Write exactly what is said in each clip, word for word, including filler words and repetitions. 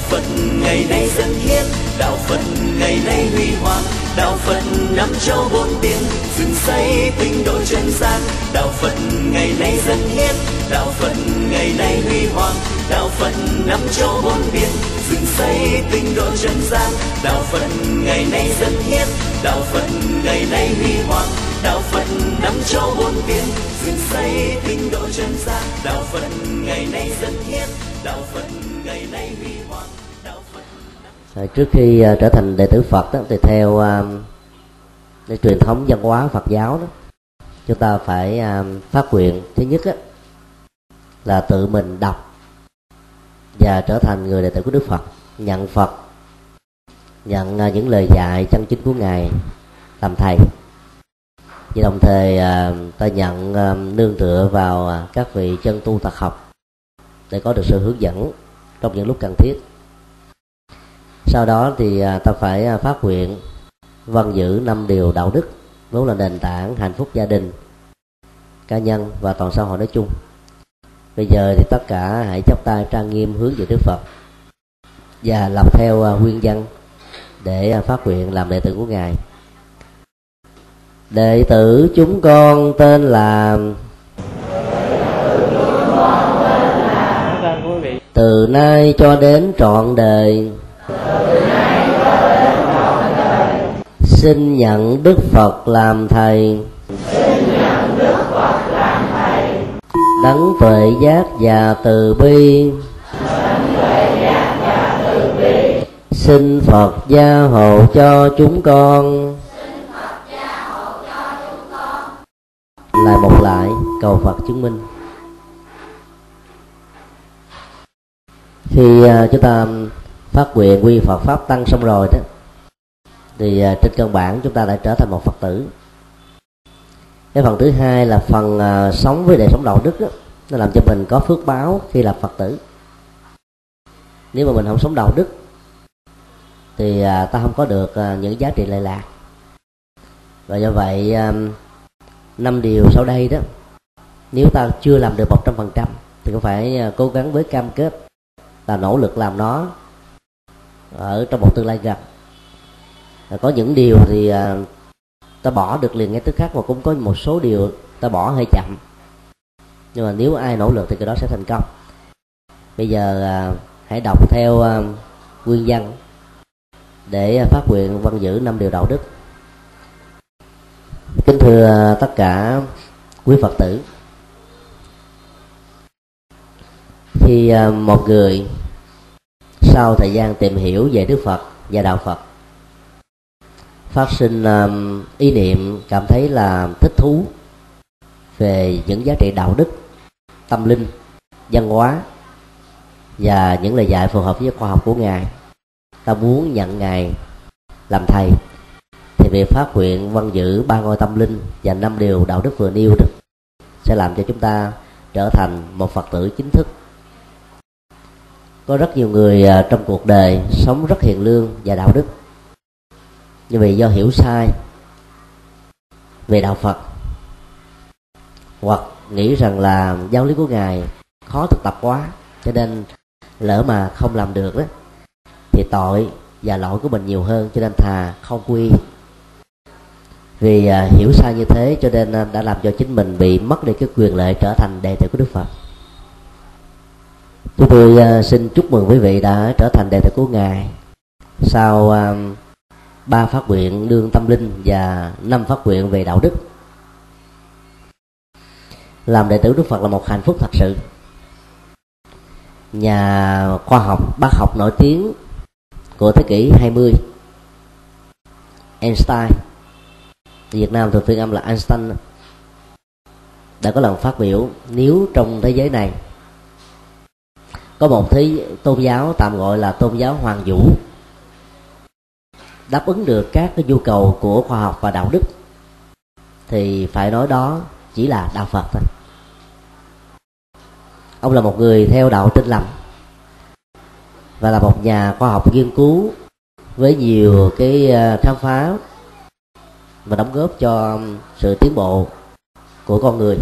Phật ngày nay dân hiến, đạo Phật ngày nay huy hoàng, đạo Phật năm châu bốn biển, dựng xây tinh độ chân gian. Đạo Phật ngày nay dân hiến, đạo Phật ngày nay huy hoàng, đạo Phật năm châu bốn biển, dựng xây tinh độ chân gian. Đạo Phật ngày nay dân hiến, đạo Phật ngày nay huy hoàng, đạo Phật năm châu bốn biển, dựng xây tinh độ chân gian. Đạo Phật ngày nay dân hiến, đạo Phật ngày nay huy hoàng, đạo Phật. Trước khi uh, trở thành đệ tử Phật đó, thì theo uh, cái truyền thống văn hóa Phật giáo đó, chúng ta phải uh, phát nguyện thứ nhất á, là tự mình đọc và trở thành người đệ tử của Đức Phật, nhận Phật, nhận uh, những lời dạy chân chính của Ngài làm thầy. Và đồng thời uh, ta nhận uh, nương tựa vào uh, các vị chân tu Phật học để có được sự hướng dẫn trong những lúc cần thiết. Sau đó thì ta phải phát nguyện vâng giữ năm điều đạo đức, vốn là nền tảng hạnh phúc gia đình, cá nhân và toàn xã hội nói chung. Bây giờ thì tất cả hãy chắp tay trang nghiêm hướng về Đức Phật và làm theo nguyên văn để phát nguyện làm đệ tử của Ngài. Đệ tử chúng con tên là từ nay cho đến trọn đời, xin nhận Đức Phật làm thầy, đấng tuệ giác và từ bi, xin Phật gia hộ cho chúng con. Lại một lại cầu Phật chứng minh. Khi uh, chúng ta phát nguyện quy Phật pháp tăng xong rồi đó, thì uh, trên căn bản chúng ta đã trở thành một Phật tử. Cái phần thứ hai là phần uh, sống với đời sống đạo đức đó, nó làm cho mình có phước báo khi làm Phật tử. Nếu mà mình không sống đạo đức thì uh, ta không có được uh, những giá trị lệ lạc. Và do vậy uh, năm điều sau đây đó, nếu ta chưa làm được một trăm phần trăm thì cũng phải uh, cố gắng với cam kết là nỗ lực làm nó ở trong một tương lai gần. Có những điều thì à, ta bỏ được liền ngay tức khắc, mà cũng có một số điều ta bỏ hơi chậm, nhưng mà nếu ai nỗ lực thì cái đó sẽ thành công. Bây giờ à, hãy đọc theo à, nguyên văn để phát nguyện vâng giữ năm điều đạo đức. Kính thưa à, tất cả quý Phật tử, khi à, một người sau thời gian tìm hiểu về Đức Phật và đạo Phật phát sinh um, ý niệm cảm thấy là thích thú về những giá trị đạo đức, tâm linh, văn hóa và những lời dạy phù hợp với khoa học của Ngài, ta muốn nhận Ngài làm thầy, thì việc phát nguyện vâng giữ ba ngôi tâm linh và năm điều đạo đức vừa nêu được sẽ làm cho chúng ta trở thành một Phật tử chính thức. Có rất nhiều người uh, trong cuộc đời sống rất hiền lương và đạo đức, nhưng vì do hiểu sai về đạo Phật, hoặc nghĩ rằng là giáo lý của Ngài khó thực tập quá, cho nên lỡ mà không làm được đó thì tội và lỗi của mình nhiều hơn, cho nên thà không quy. Vì uh, hiểu sai như thế cho nên uh, đã làm cho chính mình bị mất đi cái quyền lợi trở thành đệ tử của Đức Phật. Chúng tôi uh, xin chúc mừng quý vị đã trở thành đệ tử của Ngài sau uh, ba phát nguyện đương tâm linh và năm phát nguyện về đạo đức. Làm đệ tử Đức Phật là một hạnh phúc thật sự. Nhà khoa học, bác học nổi tiếng của thế kỷ hai mươi, Einstein, Việt Nam thường phiên âm là Einstein, đã có lần phát biểu nếu trong thế giới này có một thế tôn giáo tạm gọi là tôn giáo hoàng vũ đáp ứng được các cái nhu cầu của khoa học và đạo đức, thì phải nói đó chỉ là đạo Phật thôi. Ông là một người theo đạo Tin Lành và là một nhà khoa học nghiên cứu với nhiều cái khám phá và đóng góp cho sự tiến bộ của con người.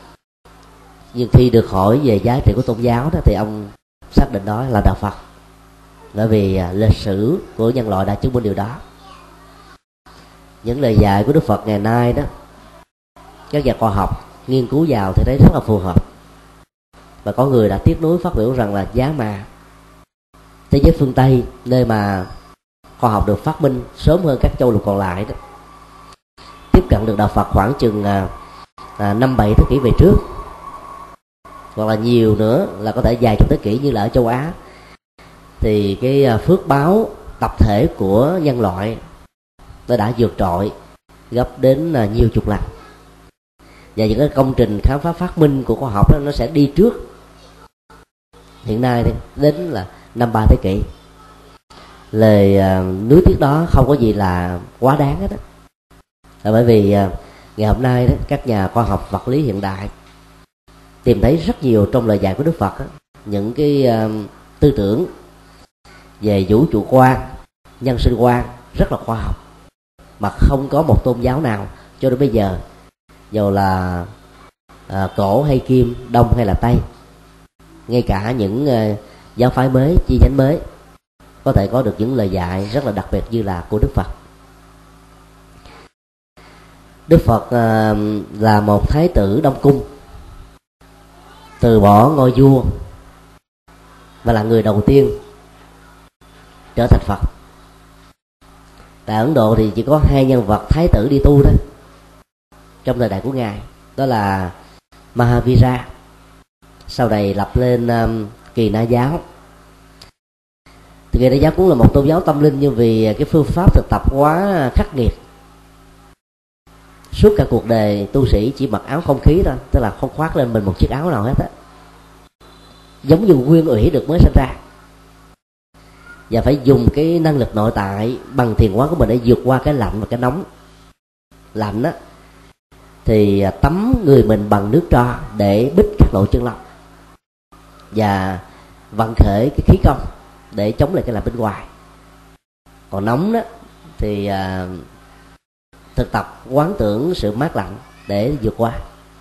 Nhưng khi được hỏi về giá trị của tôn giáo đó, thì ông xác định đó là đạo Phật. bởi vì lịch sử của nhân loại đã chứng minh điều đó. Những lời dạy của Đức Phật ngày nay đó, các nhà khoa học nghiên cứu vào thì thấy rất là phù hợp. Và có người đã tiếc nuối phát biểu rằng là giá mà thế giới phương Tây, nơi mà khoa học được phát minh sớm hơn các châu lục còn lại đó, tiếp cận được đạo Phật khoảng chừng à, à, năm bảy thế kỷ về trước, hoặc là nhiều nữa là có thể vài chục thế kỷ như là ở châu Á, thì cái phước báo tập thể của nhân loại nó đã vượt trội gấp đến à, nhiều chục lần. Và những cái công trình khám phá phát minh của khoa học đó, nó sẽ đi trước hiện nay đến là năm ba thế kỷ. Lời uh, nuối tiếc đó không có gì là quá đáng hết đó. Là bởi vì uh, ngày hôm nay đó, các nhà khoa học vật lý hiện đại tìm thấy rất nhiều trong lời dạy của Đức Phật đó, những cái uh, tư tưởng về vũ trụ quan, nhân sinh quan rất là khoa học, mà không có một tôn giáo nào cho đến bây giờ, dù là à, cổ hay kim, đông hay là tây, ngay cả những uh, giáo phái mới, chi nhánh mới, có thể có được những lời dạy rất là đặc biệt như là của Đức Phật. Đức Phật uh, là một thái tử Đông Cung, từ bỏ ngôi vua và là người đầu tiên trở thành Phật. Tại Ấn Độ thì chỉ có hai nhân vật thái tử đi tu thôi trong thời đại của ngài, đó là Mahavira, sau này lập lên um, Kỳ Na giáo. Thì Kỳ Na giáo cũng là một tôn giáo tâm linh, nhưng vì cái phương pháp thực tập quá khắc nghiệt, suốt cả cuộc đời tu sĩ chỉ mặc áo không khí thôi, tức là không khoác lên mình một chiếc áo nào hết á, giống như nguyên ủy được mới sinh ra, và phải dùng cái năng lực nội tại bằng thiền quán của mình để vượt qua cái lạnh và cái nóng. Lạnh á thì tắm người mình bằng nước tro để bích các lỗ chân lông và vận khởi cái khí công để chống lại cái lạnh bên ngoài. Còn nóng đó thì à, thực tập quán tưởng sự mát lạnh để vượt qua.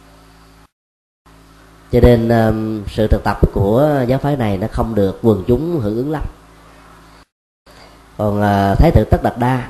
Cho nên à, sự thực tập của giáo phái này nó không được quần chúng hưởng ứng lắm. Còn à, Thái tử Tất Đạt Đa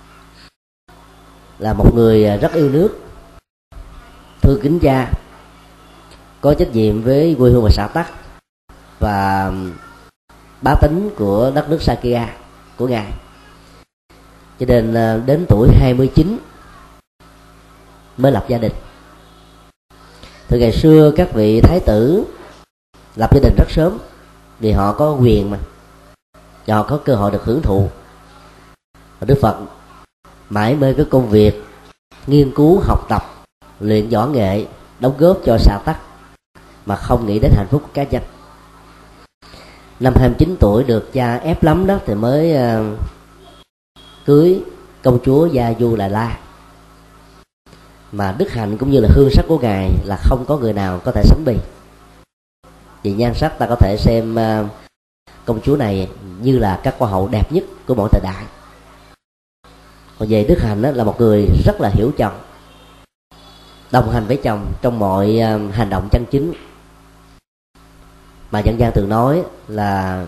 là một người rất yêu nước, thương kính cha, có trách nhiệm với quê hương và xã tắc và bá tính của đất nước Sakya của ngài. Cho nên đến tuổi hai mươi chín mới lập gia đình. Từ ngày xưa các vị thái tử lập gia đình rất sớm vì họ có quyền mà, và họ có cơ hội được hưởng thụ. Và Đức Phật mãi mê cái công việc nghiên cứu, học tập, luyện võ nghệ, đóng góp cho xã tắc mà không nghĩ đến hạnh phúc của cá nhân. Năm hai mươi chín tuổi được cha ép lắm đó thì mới uh, cưới công chúa Gia Du Lại La, mà đức hạnh cũng như là hương sắc của ngài là không có người nào có thể sánh bì. Vì nhan sắc ta có thể xem uh, công chúa này như là các hoa hậu đẹp nhất của mọi thời đại. Còn về đức hạnh đó, là một người rất là hiểu chồng, đồng hành với chồng trong mọi uh, hành động chân chính. Mà dân gian thường nói là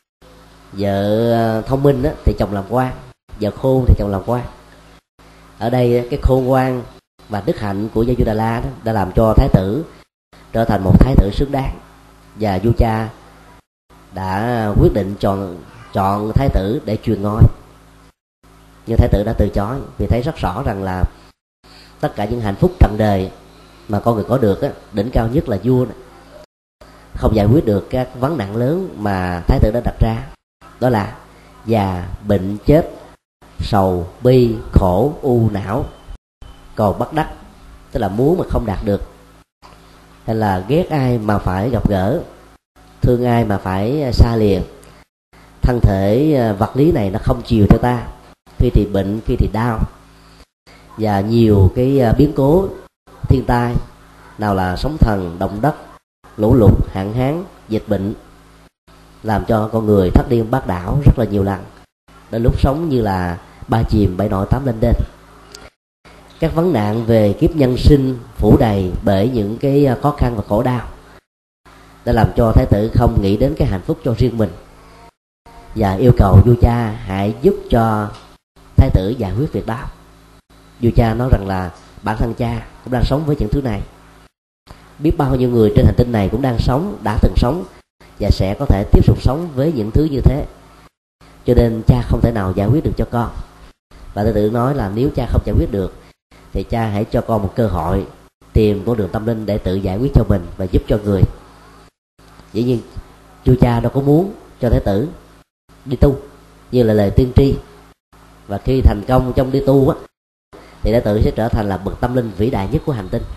vợ thông minh đó, thì chồng làm quan, vợ khôn thì chồng làm quan. Ở đây cái khôn ngoan và đức hạnh của Gia Du Đà La đó đã làm cho thái tử trở thành một thái tử xứng đáng, và vua cha đã quyết định chọn chọn thái tử để truyền ngôi. Nhưng thái tử đã từ chối vì thấy rất rõ rằng là tất cả những hạnh phúc trần đời mà con người có được á, đỉnh cao nhất là vua đó, không giải quyết được các vấn nạn lớn mà thái tử đã đặt ra, đó là già, bệnh, chết, sầu, bi, khổ, u, não. Còn bất đắc, tức là muốn mà không đạt được, hay là ghét ai mà phải gặp gỡ, thương ai mà phải xa lìa. Thân thể vật lý này nó không chiều theo ta, khi thì bệnh, khi thì đau, và nhiều cái biến cố thiên tai, nào là sóng thần, động đất, lũ lụt, hạn hán, dịch bệnh, làm cho con người thất điên bát đảo rất là nhiều lần, đến lúc sống như là ba chìm bảy nổi tám lên đên. Các vấn nạn về kiếp nhân sinh phủ đầy bởi những cái khó khăn và khổ đau đã làm cho thái tử không nghĩ đến cái hạnh phúc cho riêng mình, và yêu cầu vua cha hãy giúp cho thái tử giải quyết việc đó. Vua cha nói rằng là bản thân cha cũng đang sống với những thứ này, biết bao nhiêu người trên hành tinh này cũng đang sống, đã từng sống và sẽ có thể tiếp tục sống với những thứ như thế, cho nên cha không thể nào giải quyết được cho con. Và thái tử nói là nếu cha không giải quyết được thì cha hãy cho con một cơ hội tìm con đường tâm linh để tự giải quyết cho mình và giúp cho người. Dĩ nhiên vua cha đâu có muốn cho thái tử đi tu như là lời tiên tri, và khi thành công trong đi tu á, thì thái tử sẽ trở thành là bậc tâm linh vĩ đại nhất của hành tinh.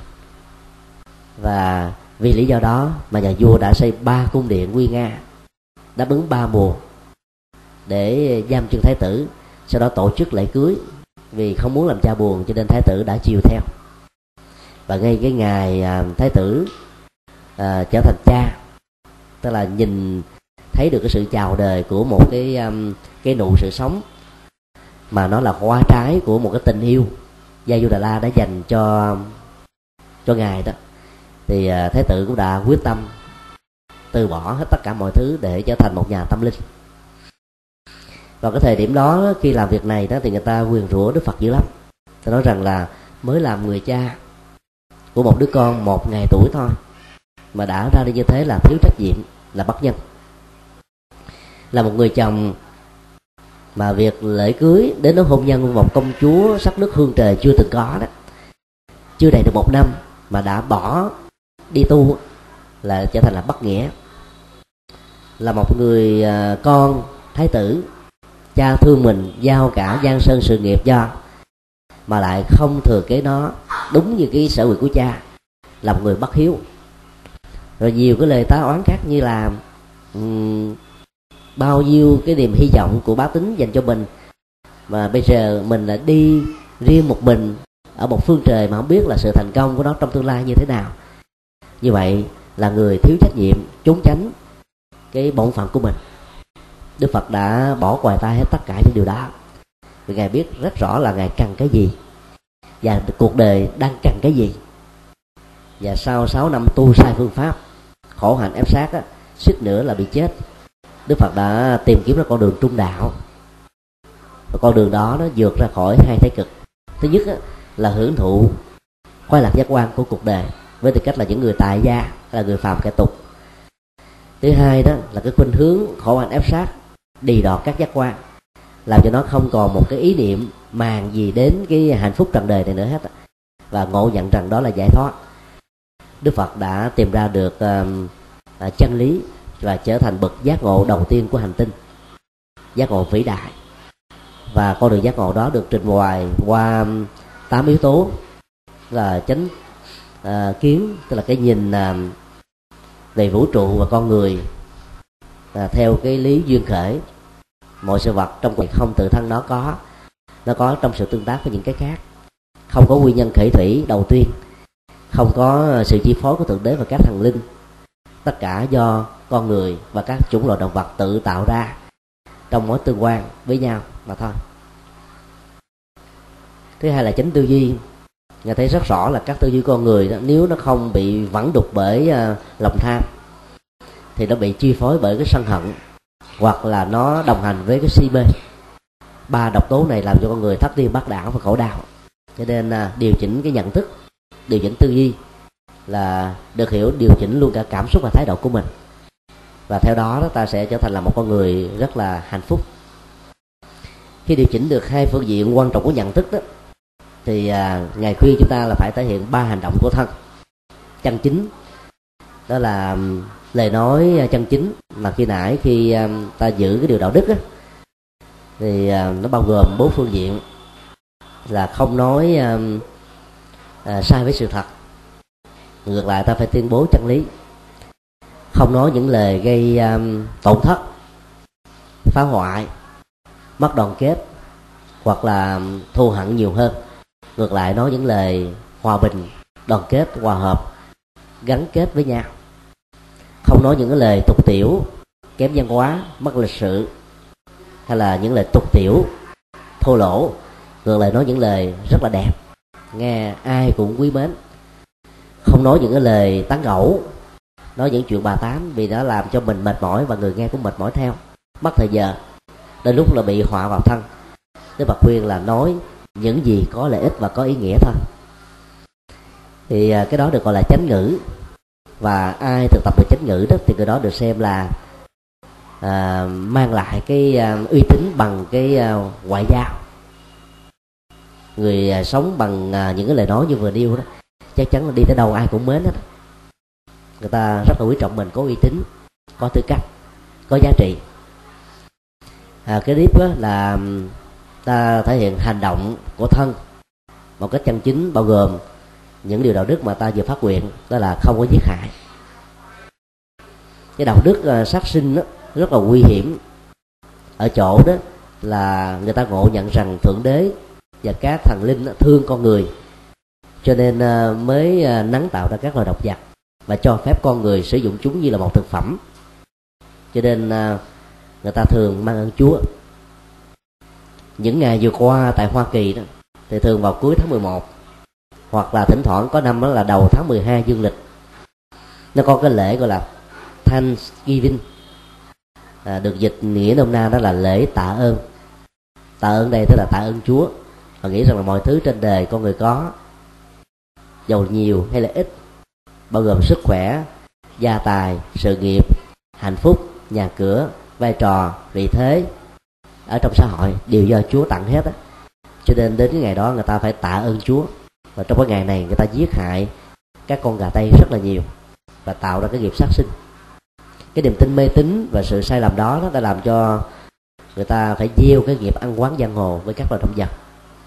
Và vì lý do đó mà nhà vua đã xây ba cung điện nguy nga, đáp ứng ba mùa để giam chân thái tử, sau đó tổ chức lễ cưới. Vì không muốn làm cha buồn cho nên thái tử đã chiều theo. Và ngay cái ngày à, thái tử à, trở thành cha, tức là nhìn thấy được cái sự chào đời của một cái um, cái nụ sự sống mà nó là hoa trái của một cái tình yêu Gia Du Đà La đã dành cho cho ngài đó, thì uh, thái tử cũng đã quyết tâm từ bỏ hết tất cả mọi thứ để trở thành một nhà tâm linh. Vào cái thời điểm đó, khi làm việc này đó, thì người ta nguyền rủa Đức Phật dữ lắm. Ta nói rằng là mới làm người cha của một đứa con một ngày tuổi thôi mà đã ra đi như thế là thiếu trách nhiệm, là bất nhân. Là một người chồng mà việc lễ cưới đến lúc hôn nhân của một công chúa sắc nước hương trời chưa từng có đó, chưa đầy được một năm mà đã bỏ đi tu là trở thành là bất nghĩa. Là một người con thái tử, cha thương mình giao cả giang sơn sự nghiệp cho, mà lại không thừa kế nó đúng như cái sở nguyện của cha, là một người bất hiếu. Rồi nhiều cái lời tá oán khác như là um, bao nhiêu cái niềm hy vọng của bá tính dành cho mình mà bây giờ mình lại đi riêng một mình ở một phương trời mà không biết là sự thành công của nó trong tương lai như thế nào. Như vậy là người thiếu trách nhiệm, trốn tránh cái bổn phận của mình. Đức Phật đã bỏ ngoài tai hết tất cả những điều đó, vì ngài biết rất rõ là ngài cần cái gì và cuộc đời đang cần cái gì. Và sau sáu năm tu sai phương pháp, khổ hạnh ép sát á, suýt nữa là bị chết, Đức Phật đã tìm kiếm ra con đường trung đạo. Và con đường đó nó vượt ra khỏi hai thái cực. Thứ nhất á, là hưởng thụ khoái lạc giác quan của cuộc đời với tư cách là những người tại gia, là người phàm kẻ tục. Thứ hai đó là cái khuynh hướng khổ hạnh ép sát, đì đọt các giác quan, làm cho nó không còn một cái ý niệm màng gì đến cái hạnh phúc trần đời này nữa hết, và ngộ nhận rằng đó là giải thoát. Đức Phật đã tìm ra được uh, uh, chân lý và trở thành bậc giác ngộ đầu tiên của hành tinh, giác ngộ vĩ đại. Và con đường giác ngộ đó được trình bày qua tám yếu tố, là chánh uh, kiến, tức là cái nhìn uh, về vũ trụ và con người uh, theo cái lý duyên khởi. Mọi sự vật trong cuộc không tự thân nó có, nó có trong sự tương tác với những cái khác, không có nguyên nhân khởi thủy đầu tiên, không có sự chi phối của Thượng Đế và các thần linh, tất cả do con người và các chủng loại động vật tự tạo ra trong mối tương quan với nhau mà thôi. Thứ hai là chánh tư duy. Người thấy rất rõ là các tư duy con người đó, nếu nó không bị vẩn đục bởi uh, lòng tham thì nó bị chi phối bởi cái sân hận, hoặc là nó đồng hành với cái si mê. Ba độc tố này làm cho con người thất điên bát đảo và khổ đau. Cho nên uh, điều chỉnh cái nhận thức, điều chỉnh tư duy là được hiểu điều chỉnh luôn cả cảm xúc và thái độ của mình, và theo đó, đó ta sẽ trở thành là một con người rất là hạnh phúc. Khi điều chỉnh được hai phương diện quan trọng của nhận thức đó, thì à, ngài khuyên chúng ta là phải thể hiện ba hành động của thân chân chính. Đó là um, lời nói chân chính, mà khi nãy khi um, ta giữ cái điều đạo đức á, thì uh, nó bao gồm bốn phương diện, là không nói um, uh, sai với sự thật, ngược lại ta phải tuyên bố chân lý, không nói những lời gây um, tổn thất, phá hoại, mất đoàn kết hoặc là thù hận nhiều hơn, ngược lại nói những lời hòa bình, đoàn kết, hòa hợp, gắn kết với nhau. Không nói những cái lời tục tiểu, kém văn hóa, mất lịch sự, hay là những lời tục tiểu, thô lỗ, ngược lại nói những lời rất là đẹp, nghe ai cũng quý mến. Không nói những cái lời tán gẫu, nói những chuyện bà tám, vì nó làm cho mình mệt mỏi và người nghe cũng mệt mỏi theo. mất thời giờ, đến lúc là bị họa vào thân. Đức Phật khuyên là nói những gì có lợi ích và có ý nghĩa thôi. Thì cái đó được gọi là chánh ngữ, và ai thực tập được chánh ngữ đó thì cái đó được xem là à, mang lại cái à, uy tín bằng cái à, ngoại giao. Người à, sống bằng à, những cái lời nói như vừa nêu đó, chắc chắn là đi tới đâu ai cũng mến hết. Người ta rất là quý trọng mình, có uy tín, có tư cách, có giá trị. À, cái tiếp đó là ta thể hiện hành động của thân một cách chân chính, bao gồm những điều đạo đức mà ta vừa phát nguyện, đó là không có giết hại. Cái đạo đức uh, sát sinh đó, rất là nguy hiểm ở chỗ đó là người ta ngộ nhận rằng Thượng Đế và các thần linh đó, thương con người, cho nên uh, mới uh, nắng tạo ra các loài độc vật và cho phép con người sử dụng chúng như là một thực phẩm. Cho nên uh, người ta thường mang ơn Chúa. Những ngày vừa qua tại Hoa Kỳ đó, thì thường vào cuối tháng mười một, hoặc là thỉnh thoảng có năm đó là đầu tháng mười hai dương lịch, nó có cái lễ gọi là Thanksgiving, à, được dịch nghĩa nôm na đó là lễ tạ ơn. Tạ ơn đây tức là tạ ơn Chúa, và nghĩ rằng là mọi thứ trên đời con người có, giàu nhiều hay là ít, bao gồm sức khỏe, gia tài, sự nghiệp, hạnh phúc, nhà cửa, vai trò, vị thế ở trong xã hội đều do Chúa tặng hết á. Cho nên đến cái ngày đó người ta phải tạ ơn Chúa. Và trong cái ngày này người ta giết hại các con gà tây rất là nhiều và tạo ra cái nghiệp sát sinh. Cái niềm tin mê tín và sự sai lầm đó, đó đã làm cho người ta phải gieo cái nghiệp ăn quán giang hồ với các loài động vật.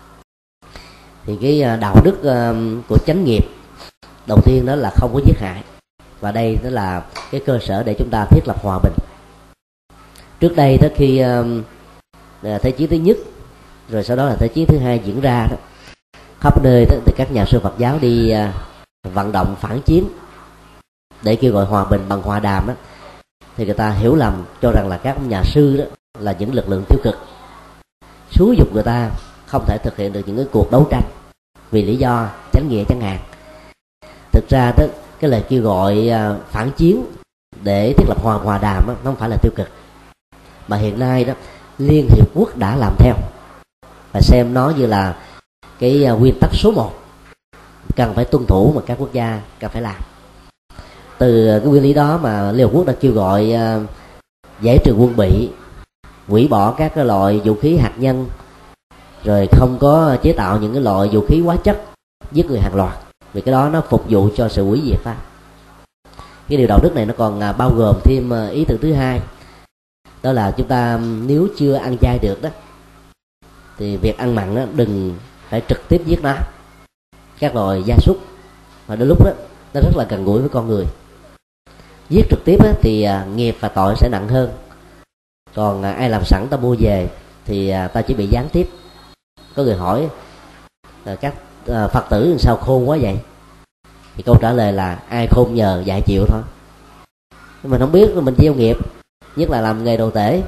Thì cái đạo đức của chánh nghiệp đầu tiên đó là không có giết hại, và đây đó là cái cơ sở để chúng ta thiết lập hòa bình. Trước đây đó, khi Thế chiến thứ nhất rồi sau đó là Thế chiến thứ hai diễn ra đó, khắp nơi đó, thì các nhà sư Phật giáo đi vận động phản chiến để kêu gọi hòa bình bằng hòa đàm đó, thì người ta hiểu lầm cho rằng là các nhà sư đó là những lực lượng tiêu cực, xúi dục người ta không thể thực hiện được những cái cuộc đấu tranh vì lý do chánh nghĩa chẳng hạn. Thực ra đó, cái lời kêu gọi phản chiến để thiết lập hòa hòa đàm đó, nó không phải là tiêu cực, mà hiện nay đó Liên Hiệp Quốc đã làm theo và xem nó như là cái nguyên tắc số một cần phải tuân thủ mà các quốc gia cần phải làm. Từ cái nguyên lý đó mà Liên Hợp Quốc đã kêu gọi uh, giải trừ quân bị, hủy bỏ các cái loại vũ khí hạt nhân, rồi không có chế tạo những cái loại vũ khí hóa chất giết người hàng loạt, vì cái đó nó phục vụ cho sự hủy diệt pháp. Cái điều đạo đức này nó còn uh, bao gồm thêm uh, ý tưởng thứ hai, đó là chúng ta nếu chưa ăn chay được đó thì việc ăn mặn đó đừng phải trực tiếp giết nó, các loài gia súc, mà đôi lúc đó nó rất là gần gũi với con người. Giết trực tiếp á, thì à, nghiệp và tội sẽ nặng hơn. Còn à, ai làm sẵn ta mua về thì à, ta chỉ bị gián tiếp. Có người hỏi à, các à, Phật tử làm sao khôn quá vậy, thì câu trả lời là ai khôn nhờ dạy chịu thôi. Mình không biết mình gieo nghiệp, nhất là làm nghề đồ tể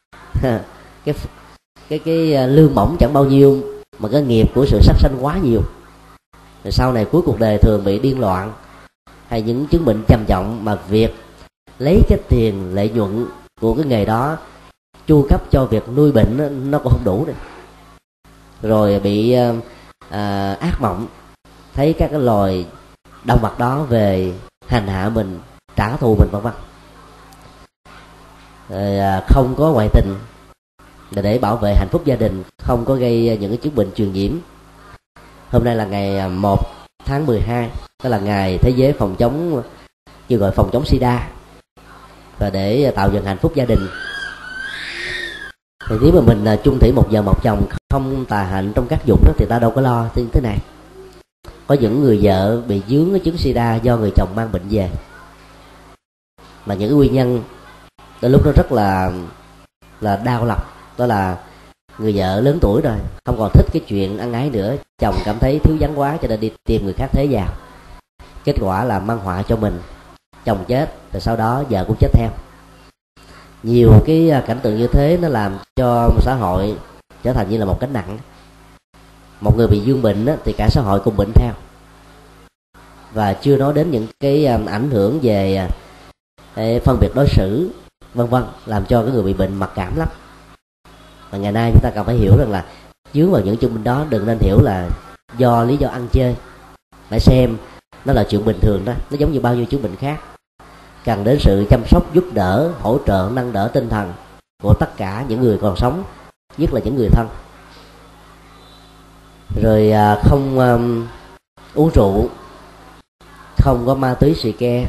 cái cái cái lương mỏng chẳng bao nhiêu mà cái nghiệp của sự sát sanh quá nhiều, rồi sau này cuối cuộc đời thường bị điên loạn hay những chứng bệnh trầm trọng, mà việc lấy cái tiền lợi nhuận của cái nghề đó chu cấp cho việc nuôi bệnh nó cũng không đủ nữa. Rồi bị à, ác mộng thấy các cái loài động vật đó về hành hạ mình, trả thù mình vân vân. À, không có ngoại tình để bảo vệ hạnh phúc gia đình, không có gây những cái chứng bệnh truyền nhiễm. Hôm nay là ngày một tháng mười hai, đó là ngày thế giới phòng chống, kêu gọi phòng chống sida, và để tạo dựng hạnh phúc gia đình. Thì nếu mà mình chung thủy một vợ một chồng, không tà hạnh trong các dục đó, thì ta đâu có lo thế, thế này. Có những người vợ bị dướng cái chứng sida do người chồng mang bệnh về, mà những cái nguyên nhân đến lúc đó rất là là đau lòng, đó là người vợ lớn tuổi rồi, không còn thích cái chuyện ăn ái nữa, chồng cảm thấy thiếu vắng quá cho nên đi tìm người khác thế vào. Kết quả là mang họa cho mình, chồng chết rồi sau đó vợ cũng chết theo. Nhiều cái cảnh tượng như thế nó làm cho xã hội trở thành như là một gánh nặng. Một người bị dương bệnh thì cả xã hội cùng bệnh theo, và chưa nói đến những cái ảnh hưởng về phân biệt đối xử, vân vân, làm cho cái người bị bệnh mặc cảm lắm. Và ngày nay chúng ta cần phải hiểu rằng là dướng vào những chứng bệnh đó, đừng nên hiểu là do lý do ăn chơi, phải xem nó là chuyện bình thường đó, nó giống như bao nhiêu chứng bệnh khác, cần đến sự chăm sóc, giúp đỡ, hỗ trợ, nâng đỡ tinh thần của tất cả những người còn sống, nhất là những người thân. Rồi à, không um, uống rượu, không có ma túy xì ke,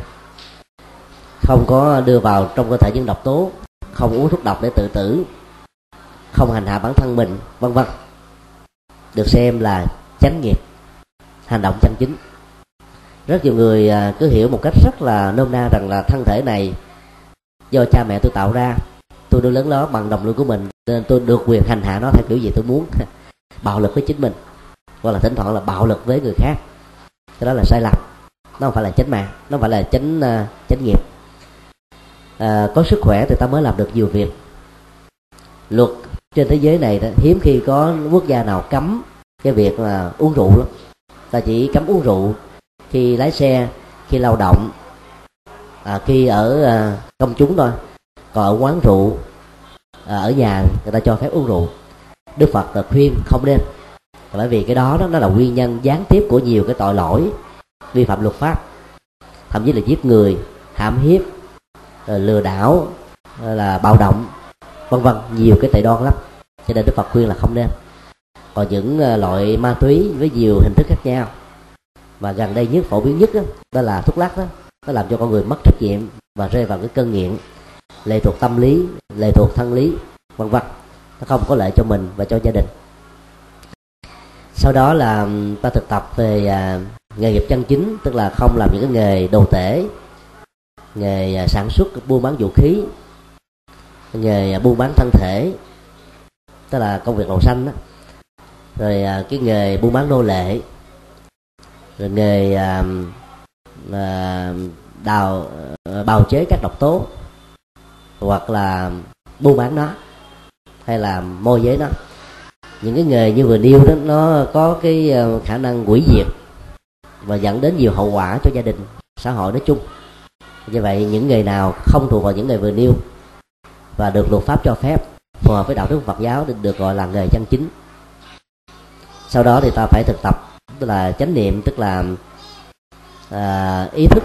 không có đưa vào trong cơ thể những độc tố, không uống thuốc độc để tự tử, không hành hạ bản thân mình, vân vân, được xem là chánh nghiệp, hành động chân chính. Rất nhiều người cứ hiểu một cách rất là nôm na rằng là thân thể này do cha mẹ tôi tạo ra, tôi nuôi lớn nó bằng đồng lương của mình, nên tôi được quyền hành hạ nó theo kiểu gì tôi muốn, bạo lực với chính mình, hoặc là thỉnh thoảng là bạo lực với người khác. Cái đó là sai lầm, nó không phải là chánh mạng, nó không phải là chánh uh, chánh nghiệp. À, có sức khỏe thì ta mới làm được nhiều việc. Luật trên thế giới này đó, hiếm khi có quốc gia nào cấm cái việc là uống rượu lắm. Ta chỉ cấm uống rượu khi lái xe, khi lao động, à, khi ở à, công chúng thôi. Còn ở quán rượu, à, ở nhà người ta cho phép uống rượu. Đức Phật là khuyên không nên, bởi vì cái đó, đó nó là nguyên nhân gián tiếp của nhiều cái tội lỗi vi phạm luật pháp, thậm chí là giết người, hãm hiếp, lừa đảo, là bạo động, vân vân, nhiều cái tệ đoan lắm. Cho nên Đức Phật khuyên là không nên. Còn những loại ma túy với nhiều hình thức khác nhau, và gần đây nhất, phổ biến nhất đó, đó là thuốc lắc đó, nó làm cho con người mất trách nhiệm và rơi vào cái cơn nghiện, lệ thuộc tâm lý, lệ thuộc thân lý, vân vân. Nó không có lợi cho mình và cho gia đình. Sau đó là ta thực tập về à, nghề nghiệp chân chính, tức là không làm những cái nghề đồ tể, nghề sản xuất buôn bán vũ khí, nghề buôn bán thân thể, tức là công việc màu xanh đó, rồi à, cái nghề buôn bán nô lệ, rồi nghề à, à, đào à, bào chế các độc tố, hoặc là buôn bán nó, hay là môi giới nó. Những cái nghề như vừa nêu đó, nó có cái khả năng hủy diệt và dẫn đến nhiều hậu quả cho gia đình, xã hội nói chung. Như vậy những nghề nào không thuộc vào những nghề vừa nêu và được luật pháp cho phép, phù hợp với đạo đức Phật giáo, thì được gọi là nghề chân chính. Sau đó thì ta phải thực tập, tức là chánh niệm, tức là à, ý thức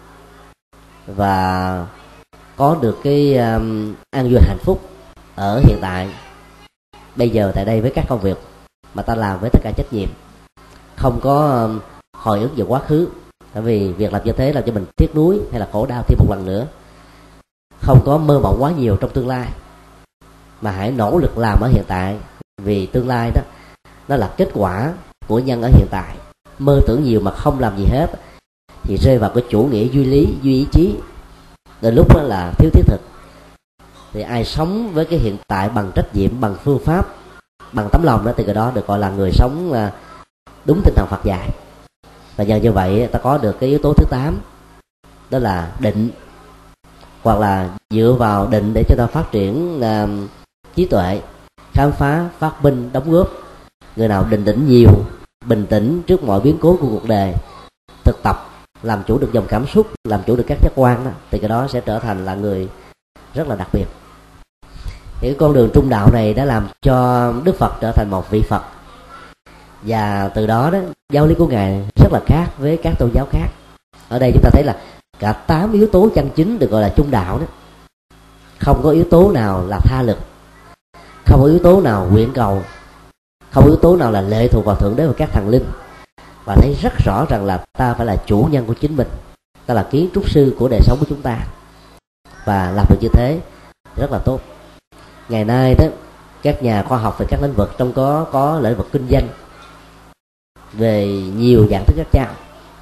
và có được cái um, an vui hạnh phúc ở hiện tại, bây giờ tại đây, với các công việc mà ta làm với tất cả trách nhiệm, không có um, hồi ức về quá khứ, bởi vì việc làm như thế làm cho mình tiếc nuối hay là khổ đau thêm một lần nữa. Không có mơ mộng quá nhiều trong tương lai, mà hãy nỗ lực làm ở hiện tại, vì tương lai đó nó là kết quả của nhân ở hiện tại. Mơ tưởng nhiều mà không làm gì hết thì rơi vào cái chủ nghĩa duy lý, duy ý chí, đến lúc đó là thiếu thiết thực. Thì ai sống với cái hiện tại bằng trách nhiệm, bằng phương pháp, bằng tấm lòng đó, thì cái đó được gọi là người sống đúng tinh thần Phật dạy. Và nhờ như vậy ta có được cái yếu tố thứ tám, đó là định, hoặc là dựa vào định để cho ta phát triển uh, trí tuệ, khám phá, phát minh, đóng góp. Người nào định tĩnh nhiều, bình tĩnh trước mọi biến cố của cuộc đời, thực tập làm chủ được dòng cảm xúc, làm chủ được các giác quan đó, thì cái đó sẽ trở thành là người rất là đặc biệt. Thì cái con đường trung đạo này đã làm cho Đức Phật trở thành một vị Phật, và từ đó đó giáo lý của Ngài rất là khác với các tôn giáo khác. Ở đây chúng ta thấy là cả tám yếu tố chân chính được gọi là trung đạo đó, không có yếu tố nào là tha lực, không có yếu tố nào nguyện cầu, không có yếu tố nào là lệ thuộc vào thượng đế và các thần linh. Và thấy rất rõ rằng là ta phải là chủ nhân của chính mình, ta là kiến trúc sư của đời sống của chúng ta, và làm được như thế rất là tốt. Ngày nay đó, các nhà khoa học về các lĩnh vực, trong có có lĩnh vực kinh doanh, về nhiều dạng thức khác nhau,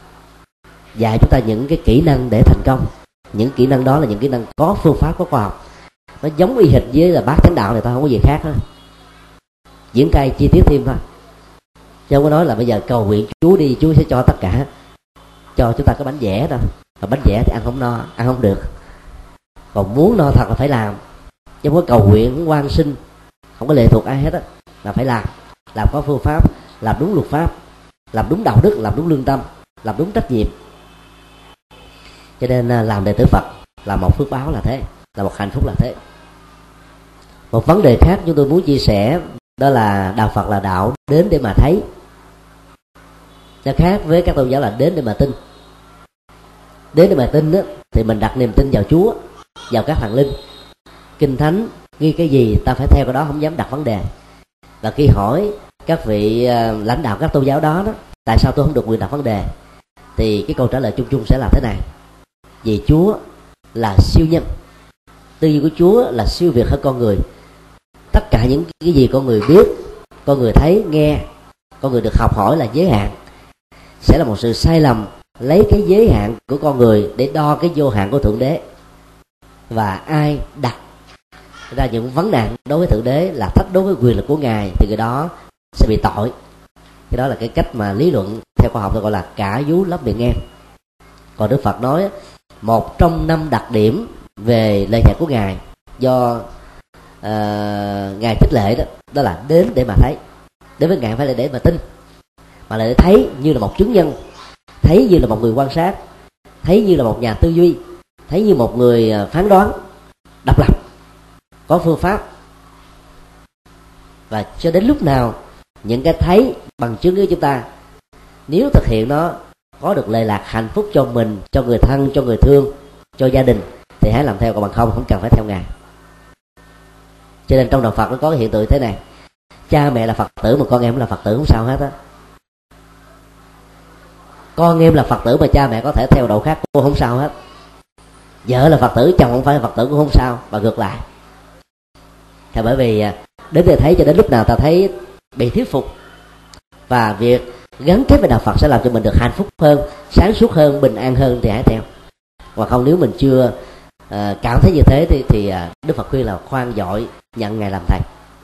dạy chúng ta những cái kỹ năng để thành công. Những kỹ năng đó là những kỹ năng có phương pháp, có khoa học. Nó giống y hệt với là bát chánh đạo này, ta không có gì khác hết, diễn cay chi tiết thêm thôi. Chứ không có nói là bây giờ cầu nguyện Chúa đi, Chúa sẽ cho tất cả, cho chúng ta có bánh vẽ đâu. Mà bánh vẽ thì ăn không no, ăn không được. Còn muốn no thật là phải làm, chứ không có cầu nguyện quan sinh, không có lệ thuộc ai hết á, là phải làm. Làm có phương pháp, làm đúng luật pháp, làm đúng đạo đức, làm đúng lương tâm, làm đúng trách nhiệm. Cho nên làm đệ tử Phật là một phước báo là thế. là một hạnh phúc là thế. Một vấn đề khác chúng tôi muốn chia sẻ đó là đạo Phật là đạo đến để mà thấy. Nó khác với các tôn giáo là đến để mà tin. Đến để mà tin đó, thì mình đặt niềm tin vào Chúa, vào các thần linh. Kinh Thánh ghi cái gì ta phải theo cái đó, không dám đặt vấn đề. Và khi hỏi các vị lãnh đạo các tôn giáo đó, đó tại sao tôi không được quyền đặt vấn đề, thì cái câu trả lời chung chung sẽ là thế này: vì Chúa là siêu nhân, tư duy của Chúa là siêu việt hơn con người. Tất cả những cái gì con người biết, con người thấy, nghe, con người được học hỏi là giới hạn. Sẽ là một sự sai lầm lấy cái giới hạn của con người để đo cái vô hạn của Thượng Đế. Và ai đặt ra những vấn nạn đối với Thượng Đế là thách đố với quyền lực của Ngài thì người đó sẽ bị tội. Cái đó là cái cách mà lý luận theo khoa học tôi gọi là cả vú lấp miệng em. Còn Đức Phật nói một trong năm đặc điểm về lời dạy của Ngài do uh, Ngài khích lệ đó, đó là đến để mà thấy. Đến với Ngài phải là để mà tin, mà là để thấy như là một chứng nhân, thấy như là một người quan sát, thấy như là một nhà tư duy, thấy như một người phán đoán độc lập, có phương pháp. Và cho đến lúc nào những cái thấy bằng chứng của chúng ta, nếu thực hiện nó có được lệ lạc hạnh phúc cho mình, cho người thân, cho người thương, cho gia đình, thì hãy làm theo, còn bằng không không cần phải theo Ngài. Cho nên trong đạo Phật nó có cái hiện tượng thế này: cha mẹ là Phật tử mà con em là Phật tử không sao hết á. Con em là Phật tử mà cha mẹ có thể theo đạo khác cô không sao hết. Vợ là Phật tử, chồng không phải là Phật tử cũng không sao, và ngược lại. Thì bởi vì đến để thấy, cho đến lúc nào ta thấy bị thuyết phục, và việc gắn kết với đạo Phật sẽ làm cho mình được hạnh phúc hơn, sáng suốt hơn, bình an hơn thì hãy theo. Hoặc không, nếu mình chưa uh, cảm thấy như thế thì, thì uh, Đức Phật khuyên là khoan dội nhận Ngài làm thầy.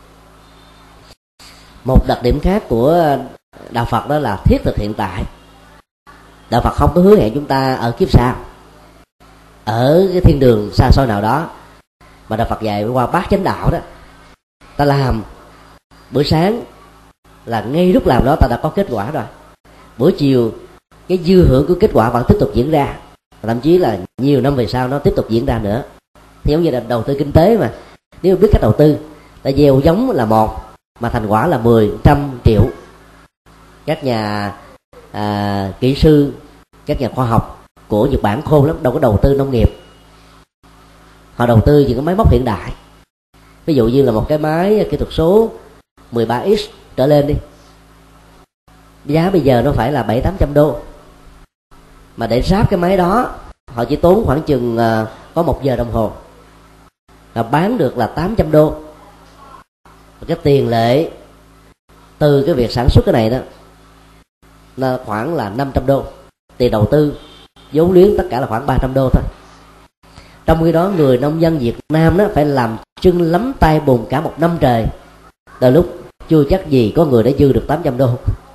Một đặc điểm khác của đạo Phật đó là thiết thực hiện tại. Đạo Phật không có hứa hẹn chúng ta ở kiếp sau, ở cái thiên đường xa xôi nào đó, mà đạo Phật dạy qua bát chánh đạo đó. Ta làm bữa sáng là ngay lúc làm đó ta đã có kết quả rồi. Buổi chiều cái dư hưởng của kết quả vẫn tiếp tục diễn ra, thậm chí là nhiều năm về sau nó tiếp tục diễn ra nữa. Thì giống như là đầu tư kinh tế mà, nếu biết cách đầu tư, ta gieo giống là một mà thành quả là mười, trăm, triệu. Các nhà à, kỹ sư, các nhà khoa học của Nhật Bản khôn lắm, đâu có đầu tư nông nghiệp. Họ đầu tư những cái máy móc hiện đại. Ví dụ như là một cái máy kỹ thuật số mười ba x trở lên đi, giá bây giờ nó phải là bảy tám trăm đô. Mà để ráp cái máy đó họ chỉ tốn khoảng chừng uh, có một giờ đồng hồ, và bán được là tám trăm đô. Và cái tiền lệ từ cái việc sản xuất cái này đó là khoảng là năm trăm đô. Tiền đầu tư, vốn liếng tất cả là khoảng ba trăm đô thôi. Trong khi đó người nông dân Việt Nam đó phải làm chân lắm tay bùn cả một năm trời, từ lúc chưa chắc gì có người đã dư được tám trăm đô.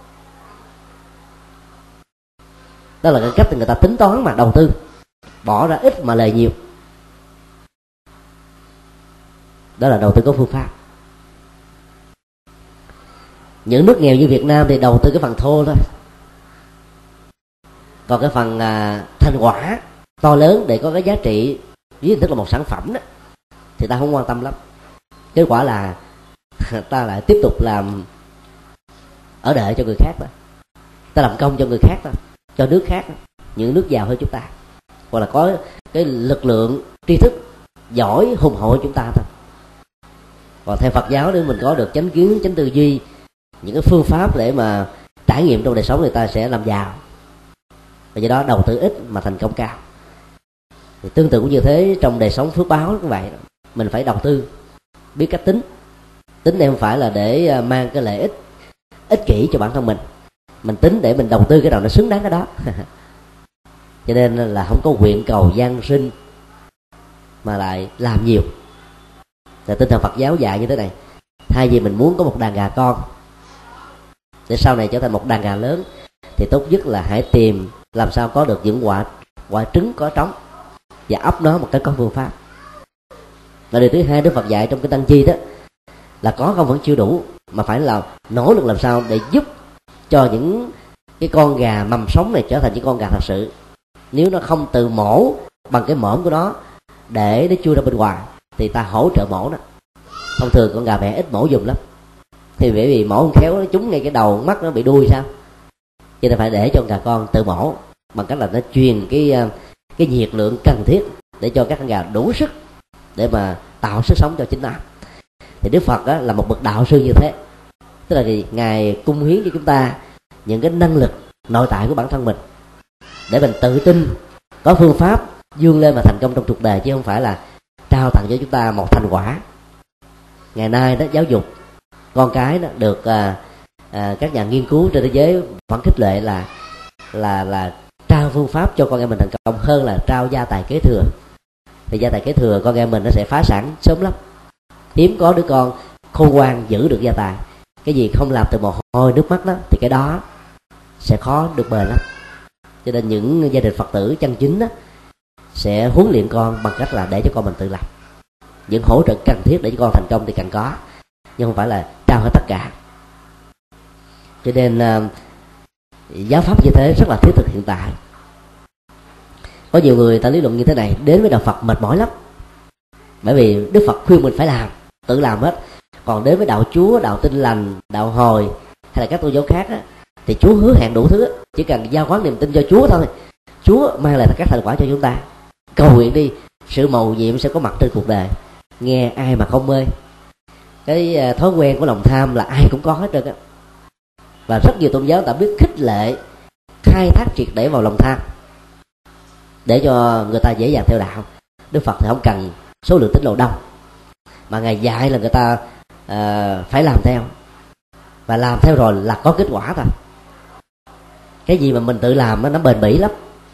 Đó là cái cách người ta tính toán mà đầu tư, bỏ ra ít mà lời nhiều. Đó là đầu tư có phương pháp. Những nước nghèo như Việt Nam thì đầu tư cái phần thô thôi, còn cái phần à, thành quả to lớn để có cái giá trị với hình thức là một sản phẩm đó thì ta không quan tâm lắm. Kết quả là ta lại tiếp tục làm ở đợi cho người khác đó, ta làm công cho người khác đó, cho nước khác đó, những nước giàu hơn chúng ta, hoặc là có cái lực lượng tri thức giỏi hùng hậu hơn chúng ta thôi. Còn theo Phật giáo, nếu mình có được chánh kiến, chánh tư duy, những cái phương pháp để mà trải nghiệm trong đời sống, người ta sẽ làm giàu. Và do đó đầu tư ít mà thành công cao. Thì tương tự cũng như thế trong đời sống phước báo cũng vậy. Mình phải đầu tư, biết cách tính. Tính đây không phải là để mang cái lợi ích ích kỷ cho bản thân mình. Mình tính để mình đầu tư cái nào nó xứng đáng cái đó. Cho nên là không có nguyện cầu giang sinh mà lại làm nhiều. Là tinh thần Phật giáo dạy như thế này: thay vì mình muốn có một đàn gà con để sau này trở thành một đàn gà lớn, thì tốt nhất là hãy tìm làm sao có được những quả quả trứng có trống và ấp nó một cách có phương pháp. Và điều thứ hai Đức Phật dạy trong cái Tăng Chi đó là có không vẫn chưa đủ, mà phải là nỗ lực làm sao để giúp cho những cái con gà mầm sống này trở thành những con gà thật sự. Nếu nó không tự mổ bằng cái mõm của nó để nó chui ra bên ngoài thì ta hỗ trợ mổ nó. Thông thường con gà mẹ ít mổ dùng lắm, thì bởi vì mổ không khéo nó trúng ngay cái đầu mắt nó bị đuôi sao, cho nên phải để cho con gà con tự mổ bằng cách là nó truyền cái cái nhiệt lượng cần thiết để cho các con gà đủ sức để mà tạo sức sống cho chính nó. Thì Đức Phật á, là một bậc đạo sư như thế, tức là thì ngài cung hiến cho chúng ta những cái năng lực nội tại của bản thân mình để mình tự tin có phương pháp vươn lên và thành công trong cuộc đời, chứ không phải là trao tặng cho chúng ta một thành quả. Ngày nay đó, giáo dục con cái đó được à, à, các nhà nghiên cứu trên thế giới vẫn khích lệ là là là trao phương pháp cho con em mình thành công hơn là trao gia tài kế thừa. Thì gia tài kế thừa con em mình nó sẽ phá sản sớm lắm, hiếm có đứa con khôn ngoan giữ được gia tài. Cái gì không làm từ mồ hôi nước mắt đó thì cái đó sẽ khó được bền lắm. Cho nên những gia đình Phật tử chân chính đó sẽ huấn luyện con bằng cách là để cho con mình tự làm. Những hỗ trợ cần thiết để cho con thành công thì cần có, nhưng không phải là trao hết tất cả. Cho nên giáo pháp như thế rất là thiết thực hiện tại. Có nhiều người ta lý luận như thế này: đến với đạo Phật mệt mỏi lắm, bởi vì Đức Phật khuyên mình phải làm, tự làm hết. Còn đến với đạo Chúa, đạo Tin Lành, đạo Hồi hay là các tôn giáo khác á, thì Chúa hứa hẹn đủ thứ, chỉ cần giao khoán niềm tin cho Chúa thôi, Chúa mang lại các thành quả cho chúng ta. Cầu nguyện đi, sự mầu nhiệm sẽ có mặt trên cuộc đời. Nghe ai mà không mê. Cái thói quen của lòng tham là ai cũng có hết trơn á, và rất nhiều tôn giáo đã biết khích lệ khai thác triệt để vào lòng tham để cho người ta dễ dàng theo đạo. Đức Phật thì không cần số lượng tín đồ đông, mà ngài dạy là người ta uh, phải làm theo, và làm theo rồi là có kết quả thôi. Cái gì mà mình tự làm đó, nó bền bỉ lắm.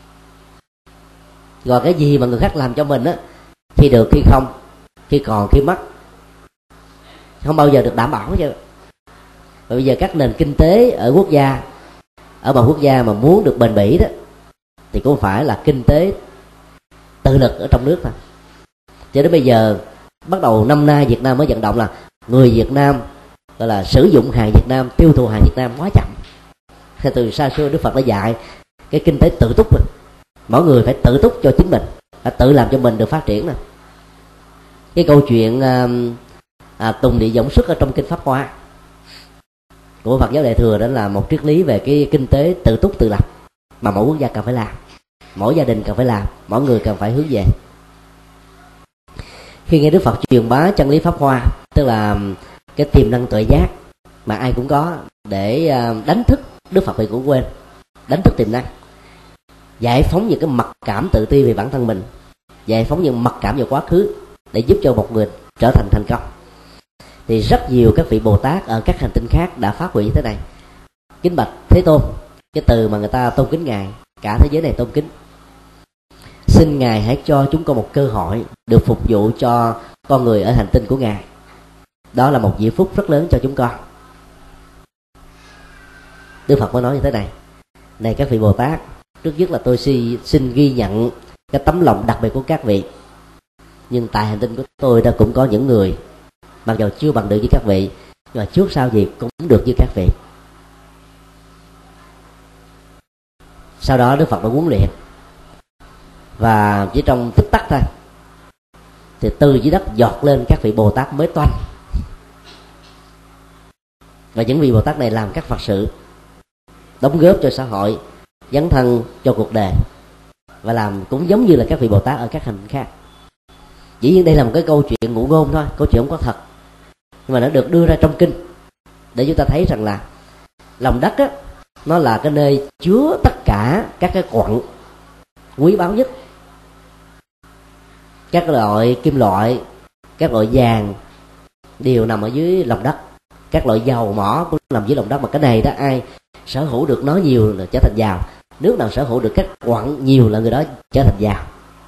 Còn cái gì mà người khác làm cho mình á, khi được khi không, khi còn khi mất, không bao giờ được đảm bảo chứ. Và bây giờ các nền kinh tế ở quốc gia, ở một quốc gia mà muốn được bền bỉ đó, thì cũng phải là kinh tế tự lực ở trong nước thôi. Cho đến bây giờ, bắt đầu năm nay Việt Nam mới vận động là người Việt Nam gọi là sử dụng hàng Việt Nam, tiêu thụ hàng Việt Nam quá chậm. Từ xa xưa Đức Phật đã dạy cái kinh tế tự túc, mỗi người phải tự túc cho chính mình, phải tự làm cho mình được phát triển nè. Cái câu chuyện à, à, Tùng Địa Dõng Xuất ở trong kinh Pháp Hoa của Phật giáo Đại thừa, đó là một triết lý về cái kinh tế tự túc tự lập mà mỗi quốc gia cần phải làm, mỗi gia đình cần phải làm, mỗi người cần phải hướng về. Khi nghe Đức Phật truyền bá chân lý Pháp Hoa, tức là cái tiềm năng tuệ giác mà ai cũng có, để đánh thức, Đức Phật thì cũng quên đánh thức tiềm năng, giải phóng những cái mặc cảm tự ti về bản thân mình, giải phóng những mặc cảm về quá khứ để giúp cho một người trở thành thành công. Thì rất nhiều các vị Bồ Tát ở các hành tinh khác đã phát huy như thế này: kính bạch Thế Tôn, cái từ mà người ta tôn kính ngài, cả thế giới này tôn kính, xin ngài hãy cho chúng con một cơ hội được phục vụ cho con người ở hành tinh của ngài. Đó là một diệu phúc rất lớn cho chúng con. Đức Phật mới nói như thế này: này các vị Bồ Tát, trước nhất là tôi xin ghi nhận cái tấm lòng đặc biệt của các vị, nhưng tại hành tinh của tôi đã cũng có những người mặc dù chưa bằng được với các vị, nhưng mà trước sau gì cũng được như các vị. Sau đó Đức Phật đã huấn luyện, và chỉ trong tích tắc thôi thì từ dưới đất giọt lên các vị Bồ Tát mới toanh. Và những vị Bồ Tát này làm các Phật sự, đóng góp cho xã hội, dấn thân cho cuộc đời, và làm cũng giống như là các vị Bồ Tát ở các hành tinh khác. Dĩ nhiên đây là một cái câu chuyện ngụ ngôn thôi, câu chuyện không có thật, nhưng mà nó được đưa ra trong kinh để chúng ta thấy rằng là lòng đất á, nó là cái nơi chứa tất cả các cái quặng quý báu nhất. Các loại kim loại, các loại vàng đều nằm ở dưới lòng đất, các loại dầu mỏ cũng nằm dưới lòng đất. Mà cái này đó, ai sở hữu được nó nhiều là trở thành giàu, nước nào sở hữu được các quặng nhiều là người đó trở thành giàu.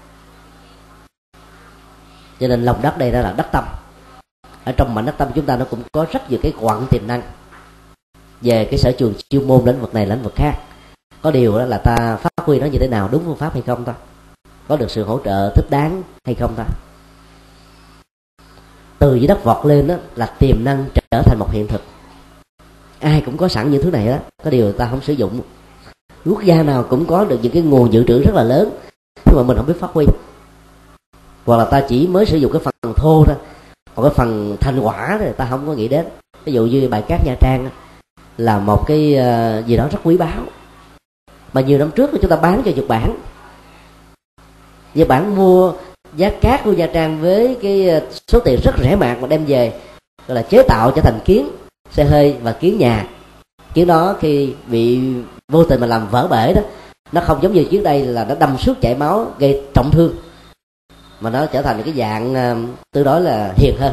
Cho nên lòng đất đây đó là đất tâm. Ở trong mảnh đất tâm chúng ta nó cũng có rất nhiều cái quặng tiềm năng về cái sở trường chuyên môn lĩnh vực này lĩnh vực khác. Có điều đó là ta phát huy nó như thế nào, đúng phương pháp hay không thôi, có được sự hỗ trợ thích đáng hay không thôi. Từ dưới đất vọt lên đó là tiềm năng trở thành một hiện thực. Ai cũng có sẵn những thứ này đó, có điều ta không sử dụng. Quốc gia nào cũng có được những cái nguồn dự trữ rất là lớn, nhưng mà mình không biết phát huy. hoặc là ta chỉ mới sử dụng cái phần thô thôi, còn cái phần thành quả thì ta không có nghĩ đến. Ví dụ như bãi cát Nha Trang là một cái gì đó rất quý báu, mà nhiều năm trước chúng ta bán cho Nhật Bản. Nhật Bản mua giá cát của Nha Trang với cái số tiền rất rẻ mạt mà đem về gọi là chế tạo trở thành kiến xe hơi và kiến nhà. Kiến đó khi bị vô tình mà làm vỡ bể đó, nó không giống như chiếc đây là nó đâm suốt chảy máu gây trọng thương, mà nó trở thành cái dạng tương đối là hiền hơn.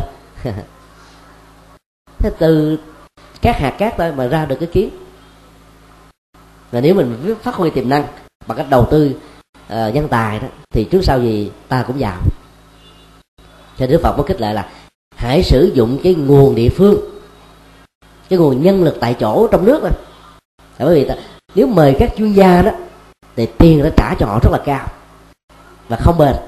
Thế từ các hạt cát thôi mà ra được cái kiến. Và nếu mình phát huy tiềm năng bằng cách đầu tư uh, nhân tài đó, thì trước sau gì ta cũng giàu. Cho Đức Phật có khích lệ là hãy sử dụng cái nguồn địa phương, cái nguồn nhân lực tại chỗ trong nước đó. Bởi vì ta, nếu mời các chuyên gia đó thì tiền đã trả cho họ rất là cao và không bền.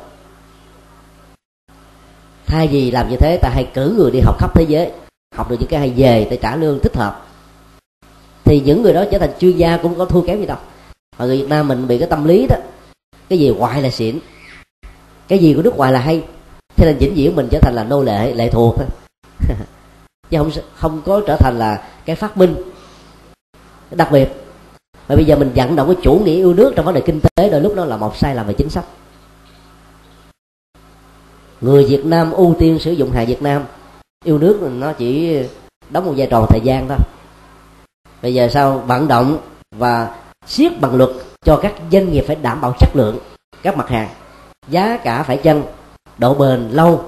Thay vì làm như thế, ta hãy cử người đi học khắp thế giới, học được những cái hay về để trả lương thích hợp, thì những người đó trở thành chuyên gia cũng có thua kém gì đâu. Mà người Việt Nam mình bị cái tâm lý đó, cái gì ngoại là xịn, cái gì của nước ngoài là hay, thế nên vĩnh viễn mình trở thành là nô lệ, lệ thuộc thôi. Chứ không không có trở thành là cái phát minh đặc biệt. Mà bây giờ mình vận động cái chủ nghĩa yêu nước trong vấn đề kinh tế, đôi lúc nó là một sai lầm về chính sách. Người Việt Nam ưu tiên sử dụng hàng Việt Nam, yêu nước nó chỉ đóng một vai trò thời gian thôi. Bây giờ sao vận động và siết bằng luật cho các doanh nghiệp phải đảm bảo chất lượng các mặt hàng, giá cả phải chăng, độ bền lâu,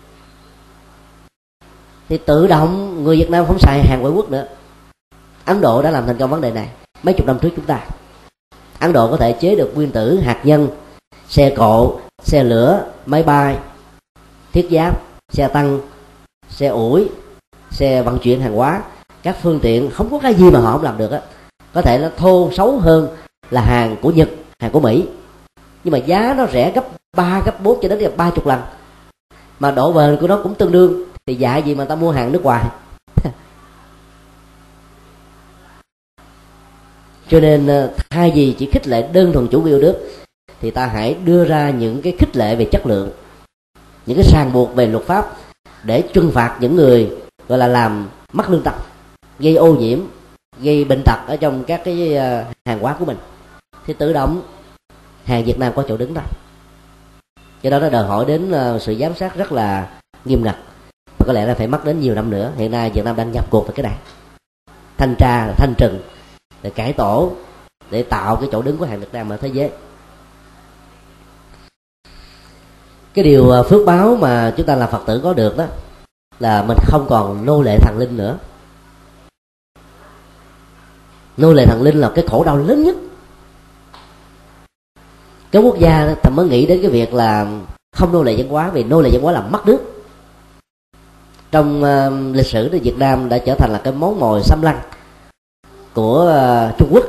thì tự động người Việt Nam không xài hàng ngoại quốc nữa. Ấn Độ đã làm thành công vấn đề này mấy chục năm trước chúng ta. Ấn Độ có thể chế được nguyên tử hạt nhân, xe cộ, xe lửa, máy bay, thiết giáp, xe tăng, xe ủi, xe vận chuyển hàng hóa, các phương tiện, không có cái gì mà họ không làm được á. Có thể nó thô xấu hơn là hàng của Nhật, hàng của Mỹ, nhưng mà giá nó rẻ gấp ba, gấp bốn cho đến gấp ba chục lần, mà độ bền của nó cũng tương đương. Thì dạy gì mà ta mua hàng nước ngoài. Cho nên thay vì chỉ khích lệ đơn thuần chủ nghĩa yêu nước, thì ta hãy đưa ra những cái khích lệ về chất lượng, những cái ràng buộc về luật pháp để trừng phạt những người gọi là làm mất lương tâm, gây ô nhiễm, gây bệnh tật ở trong các cái hàng hóa của mình, thì tự động hàng Việt Nam có chỗ đứng đó. Cho đó nó đòi hỏi đến sự giám sát rất là nghiêm ngặt, và có lẽ là phải mất đến nhiều năm nữa. Hiện nay Việt Nam đang nhập cuộc với cái này, thanh tra, thanh trừng, để cải tổ, để tạo cái chỗ đứng của hàng Việt Nam ở thế giới. Cái điều phước báo mà chúng ta là Phật tử có được đó là mình không còn nô lệ thần linh nữa. Nô lệ thần linh là cái khổ đau lớn nhất. Cái quốc gia ta mới nghĩ đến cái việc là không nô lệ văn hóa, vì nô lệ văn hóa là mất nước. Trong uh, lịch sử thì Việt Nam đã trở thành là cái món mồi xâm lăng của uh, Trung Quốc.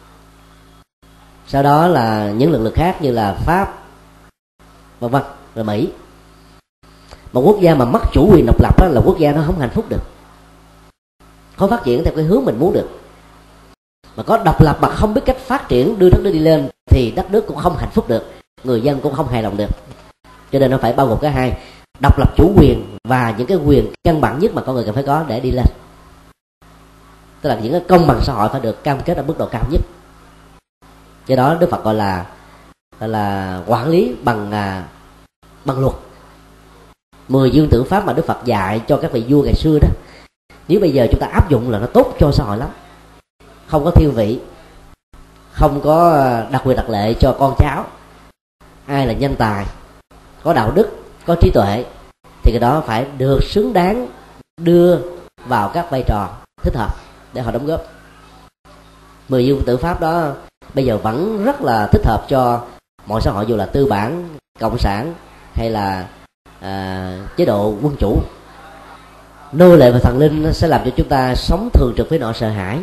Sau đó là những lực lượng khác như là Pháp, vân vân, rồi Mỹ. Một quốc gia mà mất chủ quyền độc lập đó là quốc gia nó không hạnh phúc được, không phát triển theo cái hướng mình muốn được. Mà có độc lập mà không biết cách phát triển đưa đất nước đi lên thì đất nước cũng không hạnh phúc được, người dân cũng không hài lòng được. Cho nên nó phải bao gồm cả hai: độc lập chủ quyền và những cái quyền căn bản nhất mà con người cần phải có để đi lên. Tức là những cái công bằng xã hội phải được cam kết ở mức độ cao nhất. Do đó Đức Phật gọi là gọi là quản lý bằng à, bằng luật. Mười dương tử pháp mà Đức Phật dạy cho các vị vua ngày xưa đó, nếu bây giờ chúng ta áp dụng là nó tốt cho xã hội lắm. Không có thiên vị, không có đặc quyền đặc lệ cho con cháu. Ai là nhân tài, có đạo đức, có trí tuệ thì cái đó phải được xứng đáng đưa vào các vai trò thích hợp để họ đóng góp. Mười dương tử pháp đó bây giờ vẫn rất là thích hợp cho mọi xã hội, dù là tư bản, cộng sản hay là à, chế độ quân chủ. Nô lệ và thần linh sẽ làm cho chúng ta sống thường trực với nỗi sợ hãi.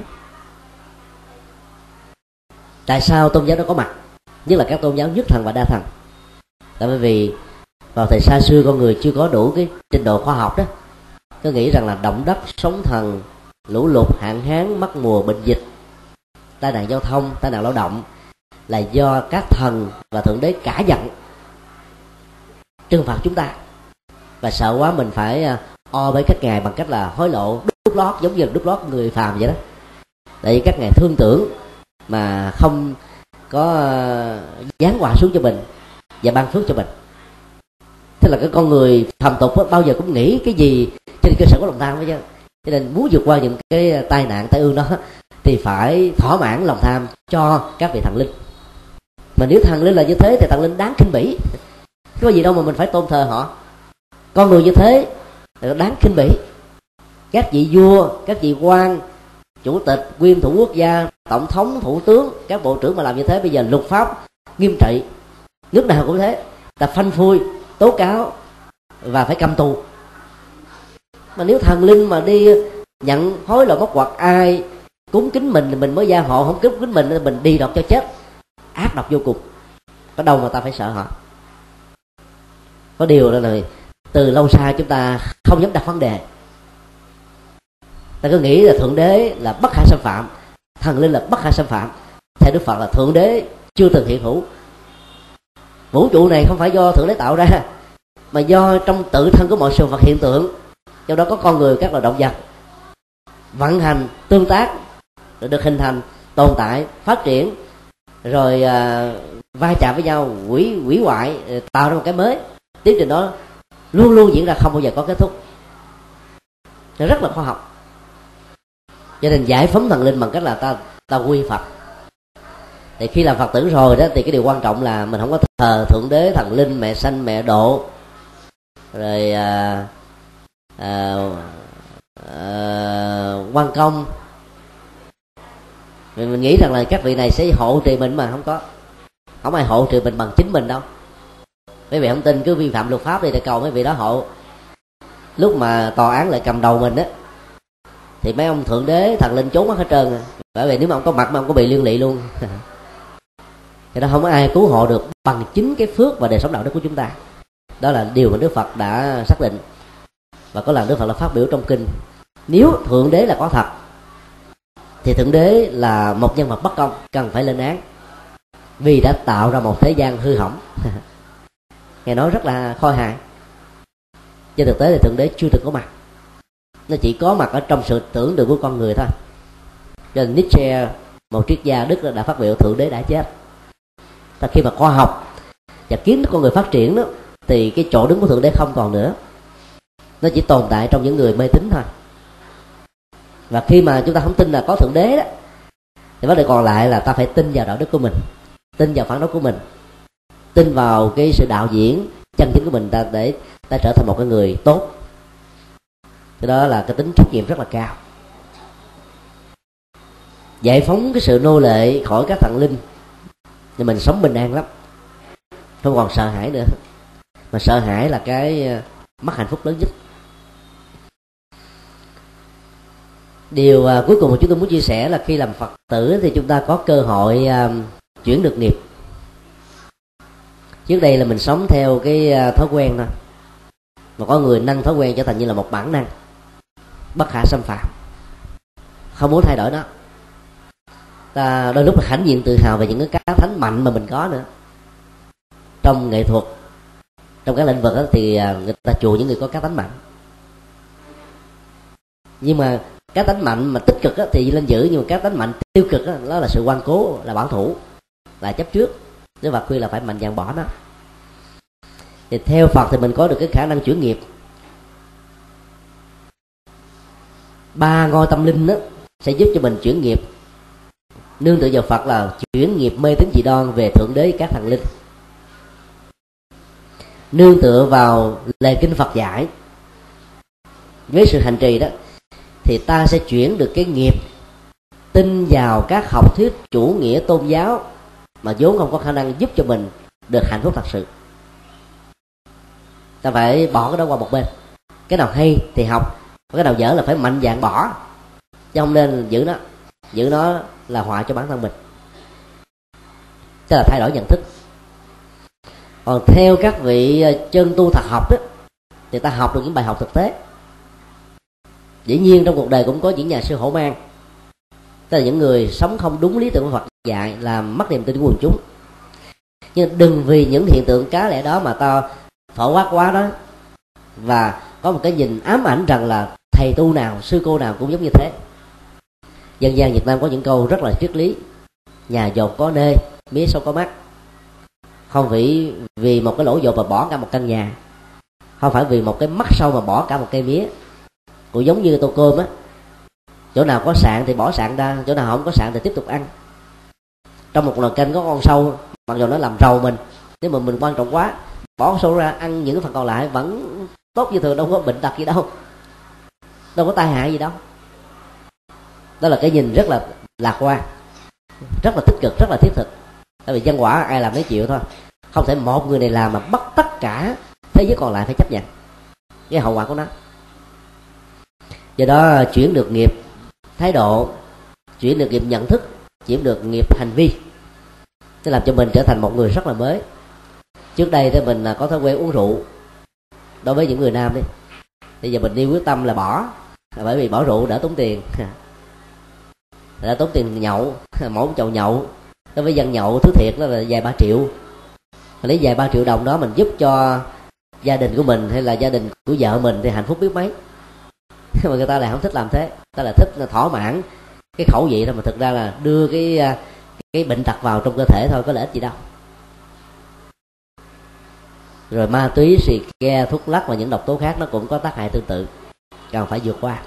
Tại sao tôn giáo đó có mặt, nhất là các tôn giáo nhất thần và đa thần? Tại bởi vì vào thời xa xưa con người chưa có đủ cái trình độ khoa học đó, cứ nghĩ rằng là động đất, sóng thần, lũ lụt, hạn hán, mất mùa, bệnh dịch, tai nạn giao thông, tai nạn lao động là do các thần và thượng đế cả giận. trừng phạt chúng ta, và sợ quá mình phải o với các ngài bằng cách là hối lộ, đút lót, giống như đút lót người phàm vậy đó, tại vì các ngài thương tưởng mà không có giáng họa xuống cho mình và ban phước cho mình. Thế là cái con người phàm tục đó, bao giờ cũng nghĩ cái gì trên cơ sở của lòng tham hết chứ. Cho nên muốn vượt qua những cái tai nạn tai ương đó thì phải thỏa mãn lòng tham cho các vị thần linh. Mà nếu thần linh là như thế thì thần linh đáng khinh bỉ, có gì đâu mà mình phải tôn thờ họ. Con người như thế thì đáng khinh bỉ. Các vị vua, các vị quan, chủ tịch, nguyên thủ quốc gia, tổng thống, thủ tướng, các bộ trưởng mà làm như thế bây giờ luật pháp nghiêm trị, nước nào cũng thế, ta phanh phui, tố cáo và phải cầm tù. Mà nếu thần linh mà đi nhận hối lộ móc hoặc ai cúng kính mình thì mình mới gia hộ, không cúng kính mình thì mình đi đọt cho chết, ác độc vô cùng. Có đâu mà ta phải sợ họ. Có điều đó là từ lâu xa chúng ta không dám đặt vấn đề. Ta cứ nghĩ là thượng đế là bất khả xâm phạm, thần linh là bất khả xâm phạm. Theo Đức Phật là thượng đế chưa từng hiện hữu. Vũ trụ này không phải do thượng đế tạo ra, mà do trong tự thân của mọi sự vật hiện tượng, trong đó có con người, các loài động vật vận hành, tương tác, rồi được hình thành, tồn tại, phát triển, rồi à, va chạm với nhau, hủy hủy hoại, tạo ra một cái mới. Tiến trình đó luôn luôn diễn ra, không bao giờ có kết thúc. Nó rất là khoa học. Cho nên giải phóng thần linh bằng cách là ta ta quy Phật. Thì khi làm Phật tử rồi đó thì cái điều quan trọng là mình không có thờ thượng đế, thần linh, mẹ sanh, mẹ độ, rồi à, à, à, quan công. Mình, mình nghĩ rằng là các vị này sẽ hộ trì mình, mà không có. Không ai hộ trì mình bằng chính mình đâu. Mấy vị không tin cứ vi phạm luật pháp đi để cầu mấy vị đó hộ. Lúc mà tòa án lại cầm đầu mình á thì mấy ông thượng đế, thần linh trốn mất hết trơn. Bởi vì nếu mà ông có mặt mà ông có bị liên lụy luôn. Thì đó không có ai cứu hộ được bằng chính cái phước và đời sống đạo đức của chúng ta. Đó là điều mà Đức Phật đã xác định. Và có lần Đức Phật là phát biểu trong kinh, nếu thượng đế là có thật thì thượng đế là một nhân vật bất công, cần phải lên án, vì đã tạo ra một thế gian hư hỏng. Nghe nói rất là khôi hài. Trên thực tế thì thượng đế chưa từng có mặt, nó chỉ có mặt ở trong sự tưởng tượng của con người thôi. Cho nên Nietzsche, một triết gia Đức, đã phát biểu thượng đế đã chết. Ta khi mà khoa học và kiến thức con người phát triển đó, thì cái chỗ đứng của thượng đế không còn nữa, nó chỉ tồn tại trong những người mê tín thôi. Và khi mà chúng ta không tin là có thượng đế đó, thì vấn đề còn lại là ta phải tin vào đạo đức của mình, tin vào phán đoán của mình, tin vào cái sự đạo diễn chân chính của mình, ta để ta trở thành một cái người tốt. Cái đó là cái tính trách nhiệm rất là cao. Giải phóng cái sự nô lệ khỏi các thần linh thì mình sống bình an lắm, không còn sợ hãi nữa. Mà sợ hãi là cái mất hạnh phúc lớn nhất. Điều uh, cuối cùng mà chúng tôi muốn chia sẻ là khi làm Phật tử thì chúng ta có cơ hội uh, chuyển được nghiệp. Trước đây là mình sống theo cái uh, thói quen thôi, mà có người nâng thói quen trở thành như là một bản năng bất khả xâm phạm, không muốn thay đổi đó. Ta đôi lúc là hãnh diện tự hào về những cái cá thánh mạnh mà mình có nữa. Trong nghệ thuật, trong các lĩnh vực đó, thì người ta chuộng những người có cá tánh mạnh. Nhưng mà cá tánh mạnh mà tích cực đó, thì lên giữ, nhưng mà cá tánh mạnh tiêu cực đó, đó là sự ngoan cố, là bảo thủ, là chấp trước. Nếu Phật khuyên là phải mạnh dạn bỏ nó. Thì theo Phật thì mình có được cái khả năng chuyển nghiệp. Ba ngôi tâm linh đó sẽ giúp cho mình chuyển nghiệp. Nương tựa vào Phật là chuyển nghiệp mê tín dị đoan về thượng đế các thần linh. Nương tựa vào lời kinh Phật dạy với sự hành trì đó, thì ta sẽ chuyển được cái nghiệp tin vào các học thuyết chủ nghĩa tôn giáo mà vốn không có khả năng giúp cho mình được hạnh phúc thật sự. Ta phải bỏ cái đó qua một bên. Cái nào hay thì học, cái nào dở là phải mạnh dạn bỏ, chứ không nên giữ nó. Giữ nó là họa cho bản thân mình. Tức là thay đổi nhận thức. Còn theo các vị chân tu thật học đó, thì ta học được những bài học thực tế. Dĩ nhiên trong cuộc đời cũng có những nhà sư hổ mang, tức là những người sống không đúng lý tưởng của Phật dạy, làm mất niềm tin của quần chúng. Nhưng đừng vì những hiện tượng cá lẻ đó mà ta phổ quát quá đó, và có một cái nhìn ám ảnh rằng là thầy tu nào, sư cô nào cũng giống như thế. Dân gian Việt Nam có những câu rất là triết lý: nhà dột có nê, mía sâu có mắt. Không phải vì một cái lỗ dột mà bỏ cả một căn nhà, không phải vì một cái mắt sâu mà bỏ cả một cây mía. Cũng giống như tô cơm á, chỗ nào có sạn thì bỏ sạn ra, chỗ nào không có sạn thì tiếp tục ăn. Trong một nồi canh có con sâu, mặc dù nó làm rầu mình, nếu mà mình quan trọng quá, bỏ sâu ra ăn những cái phần còn lại vẫn tốt như thường, đâu có bệnh tật gì đâu, đâu có tai hại gì đâu. Đó là cái nhìn rất là lạc quan, rất là tích cực, rất là thiết thực. Tại vì nhân quả ai làm nấy chịu thôi, không thể một người này làm mà bắt tất cả thế giới còn lại phải chấp nhận cái hậu quả của nó. Do đó chuyển được nghiệp thái độ, chuyển được nghiệp nhận thức, chuyển được nghiệp hành vi, nó làm cho mình trở thành một người rất là mới. Trước đây thì mình có thói quen uống rượu, đối với những người nam đi, bây giờ mình đi quyết tâm là bỏ, là bởi vì bỏ rượu đỡ tốn tiền, đỡ tốn tiền nhậu. Mỗi một chầu nhậu đối với dân nhậu thứ thiệt đó là vài ba triệu, lấy vài ba triệu đồng đó mình giúp cho gia đình của mình hay là gia đình của vợ mình thì hạnh phúc biết mấy. Mà người ta lại không thích làm thế, ta là thích là thỏa mãn cái khẩu vị thôi, mà thực ra là đưa cái cái bệnh tật vào trong cơ thể thôi, có lợi ích gì đâu. Rồi ma túy, xì ke, thuốc lắc và những độc tố khác nó cũng có tác hại tương tự, cần phải vượt qua.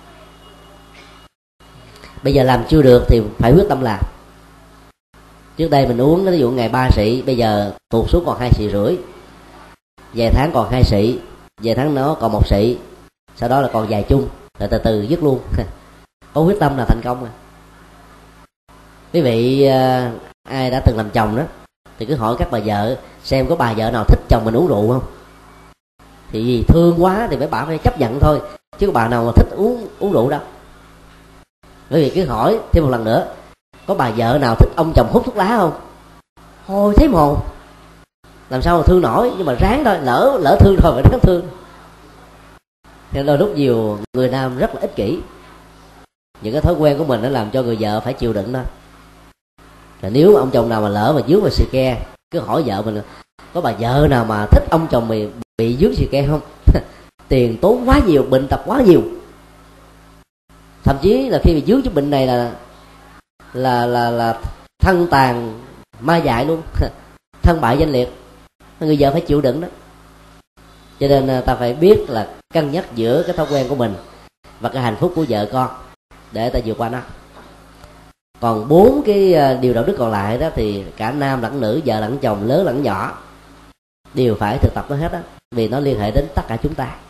Bây giờ làm chưa được thì phải quyết tâm làm. Trước đây mình uống ví dụ ngày ba xị, bây giờ tụt xuống còn hai xị rưỡi, vài tháng còn hai xị, vài tháng nó còn một xị, sau đó là còn vài chung, rồi từ từ dứt luôn. Có quyết tâm là thành công. À, quý vị ai đã từng làm chồng đó thì cứ hỏi các bà vợ xem có bà vợ nào thích chồng mình uống rượu không. Thì vì thương quá thì mấy bà phải chấp nhận thôi, chứ có bà nào mà thích uống uống rượu đâu. Quý vị cứ hỏi thêm một lần nữa, có bà vợ nào thích ông chồng hút thuốc lá không? Thôi thấy mồ, làm sao mà thương nổi, nhưng mà ráng thôi, lỡ lỡ thương rồi phải ráng thương. Nên đôi lúc nhiều người nam rất là ích kỷ, những cái thói quen của mình nó làm cho người vợ phải chịu đựng thôi. Rồi nếu mà ông chồng nào mà lỡ mà dướng vào xì ke, cứ hỏi vợ mình, có bà vợ nào mà thích ông chồng mày bị dướng xì ke không? Tiền tốn quá nhiều, bệnh tật quá nhiều, thậm chí là khi bị dướng cái bệnh này là là là là thân tàn ma dại luôn, thân bại danh liệt. Người vợ phải chịu đựng đó. Cho nên ta phải biết là cân nhắc giữa cái thói quen của mình và cái hạnh phúc của vợ con để ta vượt qua nó. Còn bốn cái điều đạo đức còn lại đó thì cả nam lẫn nữ, vợ lẫn chồng, lớn lẫn nhỏ đều phải thực tập nó hết đó, vì nó liên hệ đến tất cả chúng ta.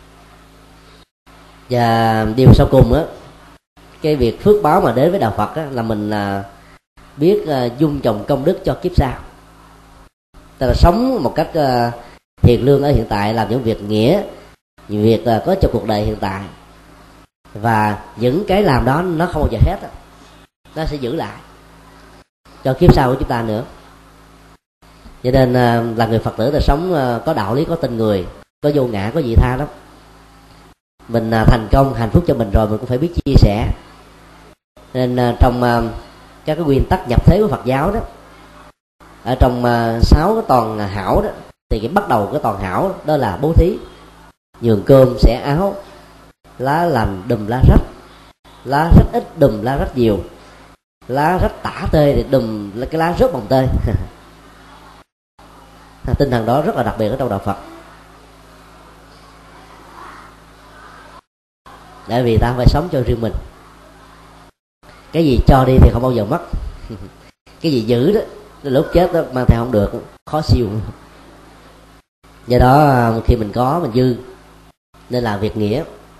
Và điều sau cùng á, cái việc phước báo mà đến với đạo Phật á, là mình à, biết à, dung trồng công đức cho kiếp sau. Ta là sống một cách à, hiền lương ở hiện tại, làm những việc nghĩa, những việc à, có cho cuộc đời hiện tại, và những cái làm đó nó không bao giờ hết á, nó sẽ giữ lại cho kiếp sau của chúng ta nữa. Cho nên à, là người Phật tử ta sống à, có đạo lý, có tình người, có vô ngã, có vị tha lắm. Mình à, thành công hạnh phúc cho mình rồi, mình cũng phải biết chia sẻ. Nên à, trong à, các cái nguyên tắc nhập thế của Phật giáo đó, ở trong à, sáu cái toàn hảo đó, thì cái bắt đầu cái toàn hảo đó, đó là bố thí, nhường cơm xẻ áo, lá lành đùm lá rách, lá rất ít đùm lá rất nhiều, lá rách tả tơi thì đùm cái lá rớt bằng tơi. Tinh thần đó rất là đặc biệt ở trong đạo Phật. Tại vì ta phải sống cho riêng mình. Cái gì cho đi thì không bao giờ mất. Cái gì giữ đó, lúc chết đó mang theo không được, khó siêu. Do đó khi mình có, mình dư, nên làm việc nghĩa.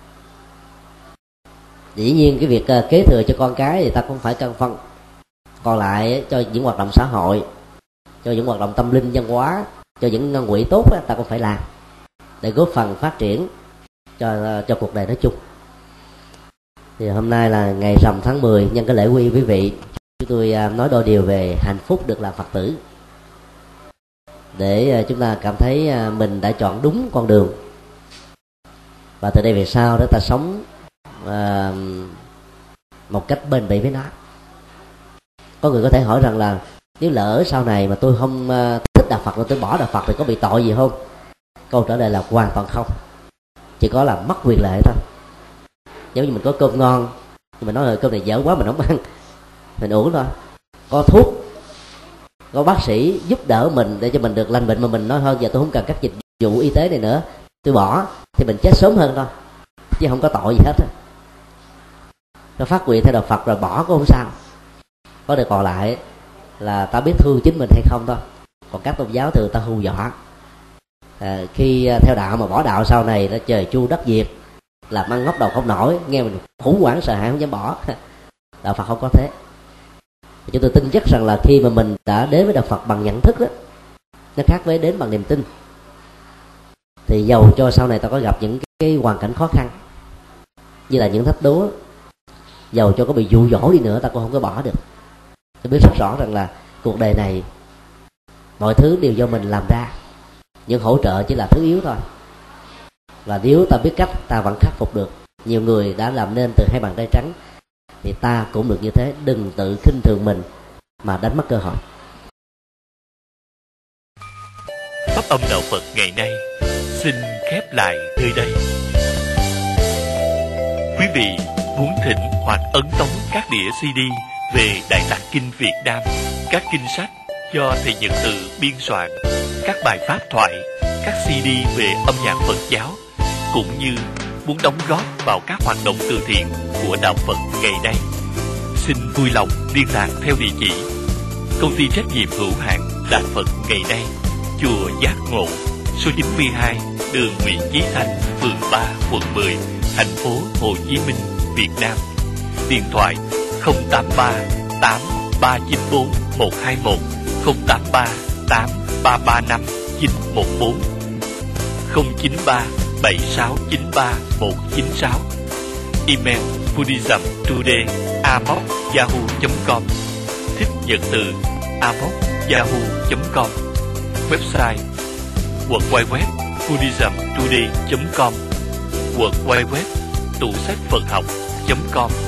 Dĩ nhiên cái việc kế thừa cho con cái thì ta cũng phải cân phân. Còn lại cho những hoạt động xã hội, cho những hoạt động tâm linh văn hóa, cho những ngân quỹ tốt đó, ta cũng phải làm để góp phần phát triển cho cho cuộc đời nói chung. Thì hôm nay là ngày rằm tháng mười, nhân cái lễ quy quý vị, chúng tôi nói đôi điều về hạnh phúc được làm Phật tử, để chúng ta cảm thấy mình đã chọn đúng con đường, và từ đây về sau đó ta sống à, một cách bền bỉ với nó. Có người có thể hỏi rằng là nếu lỡ sau này mà tôi không thích đạo Phật, rồi tôi bỏ đạo Phật thì có bị tội gì không? Câu trả lời là hoàn toàn không, chỉ có là mất quyền lợi thôi. Giống như mình có cơm ngon, mình nói là cơm này dở quá mình không ăn, mình uống thôi. Có thuốc, có bác sĩ giúp đỡ mình để cho mình được lành bệnh, mà mình nói thôi giờ tôi không cần các dịch vụ y tế này nữa, tôi bỏ, thì mình chết sớm hơn thôi, chứ không có tội gì hết. Nó phát nguyện theo đạo Phật rồi bỏ cũng không sao. Có điều còn lại là ta biết thương chính mình hay không thôi. Còn các tôn giáo thường ta hù dọa, à, khi theo đạo mà bỏ đạo sau này nó trời chu đất diệt, làm ăn ngóc đầu không nổi, nghe mình khủng hoảng sợ hãi không dám bỏ. Đạo Phật không có thế. Chúng tôi tin chắc rằng là khi mà mình đã đến với đạo Phật bằng nhận thức đó, nó khác với đến bằng niềm tin. Thì dầu cho sau này ta có gặp những cái hoàn cảnh khó khăn như là những thách đố, dầu cho có bị dụ dỗ đi nữa, ta cũng không có bỏ được. Tôi biết rất rõ rằng là cuộc đời này mọi thứ đều do mình làm ra, những hỗ trợ chỉ là thứ yếu thôi. Và nếu ta biết cách, ta vẫn khắc phục được. Nhiều người đã làm nên từ hai bàn tay trắng, thì ta cũng được như thế. Đừng tự khinh thường mình mà đánh mất cơ hội. Pháp âm đạo Phật ngày nay xin khép lại nơi đây. Quý vị muốn thỉnh hoặc ấn tống các đĩa xê đê về Đại Tạng Kinh Việt Nam, các kinh sách do thầy Nhật Từ biên soạn, các bài pháp thoại, các xê đê về âm nhạc Phật giáo, cũng như muốn đóng góp vào các hoạt động từ thiện của đạo Phật ngày nay, xin vui lòng liên lạc theo địa chỉ Công ty trách nhiệm hữu hạn Đạo Phật ngày nay, chùa Giác Ngộ, số chín mươi hai đường Nguyễn Chí Thanh, phường ba, quận mười, thành phố Hồ Chí Minh, Việt Nam. Điện thoại không tám ba tám ba chín bốn một hai một, không tám ba tám ba ba năm chín một bốn, không chín ba bảy sáu chín ba một chín sáu. Email buddhism today a m o c yahoo chấm com, thích Nhật Từ a m o c yahoo chấm com. Website w w w chấm buddhism today chấm com, w w w chấm tủ sách Phật học chấm com.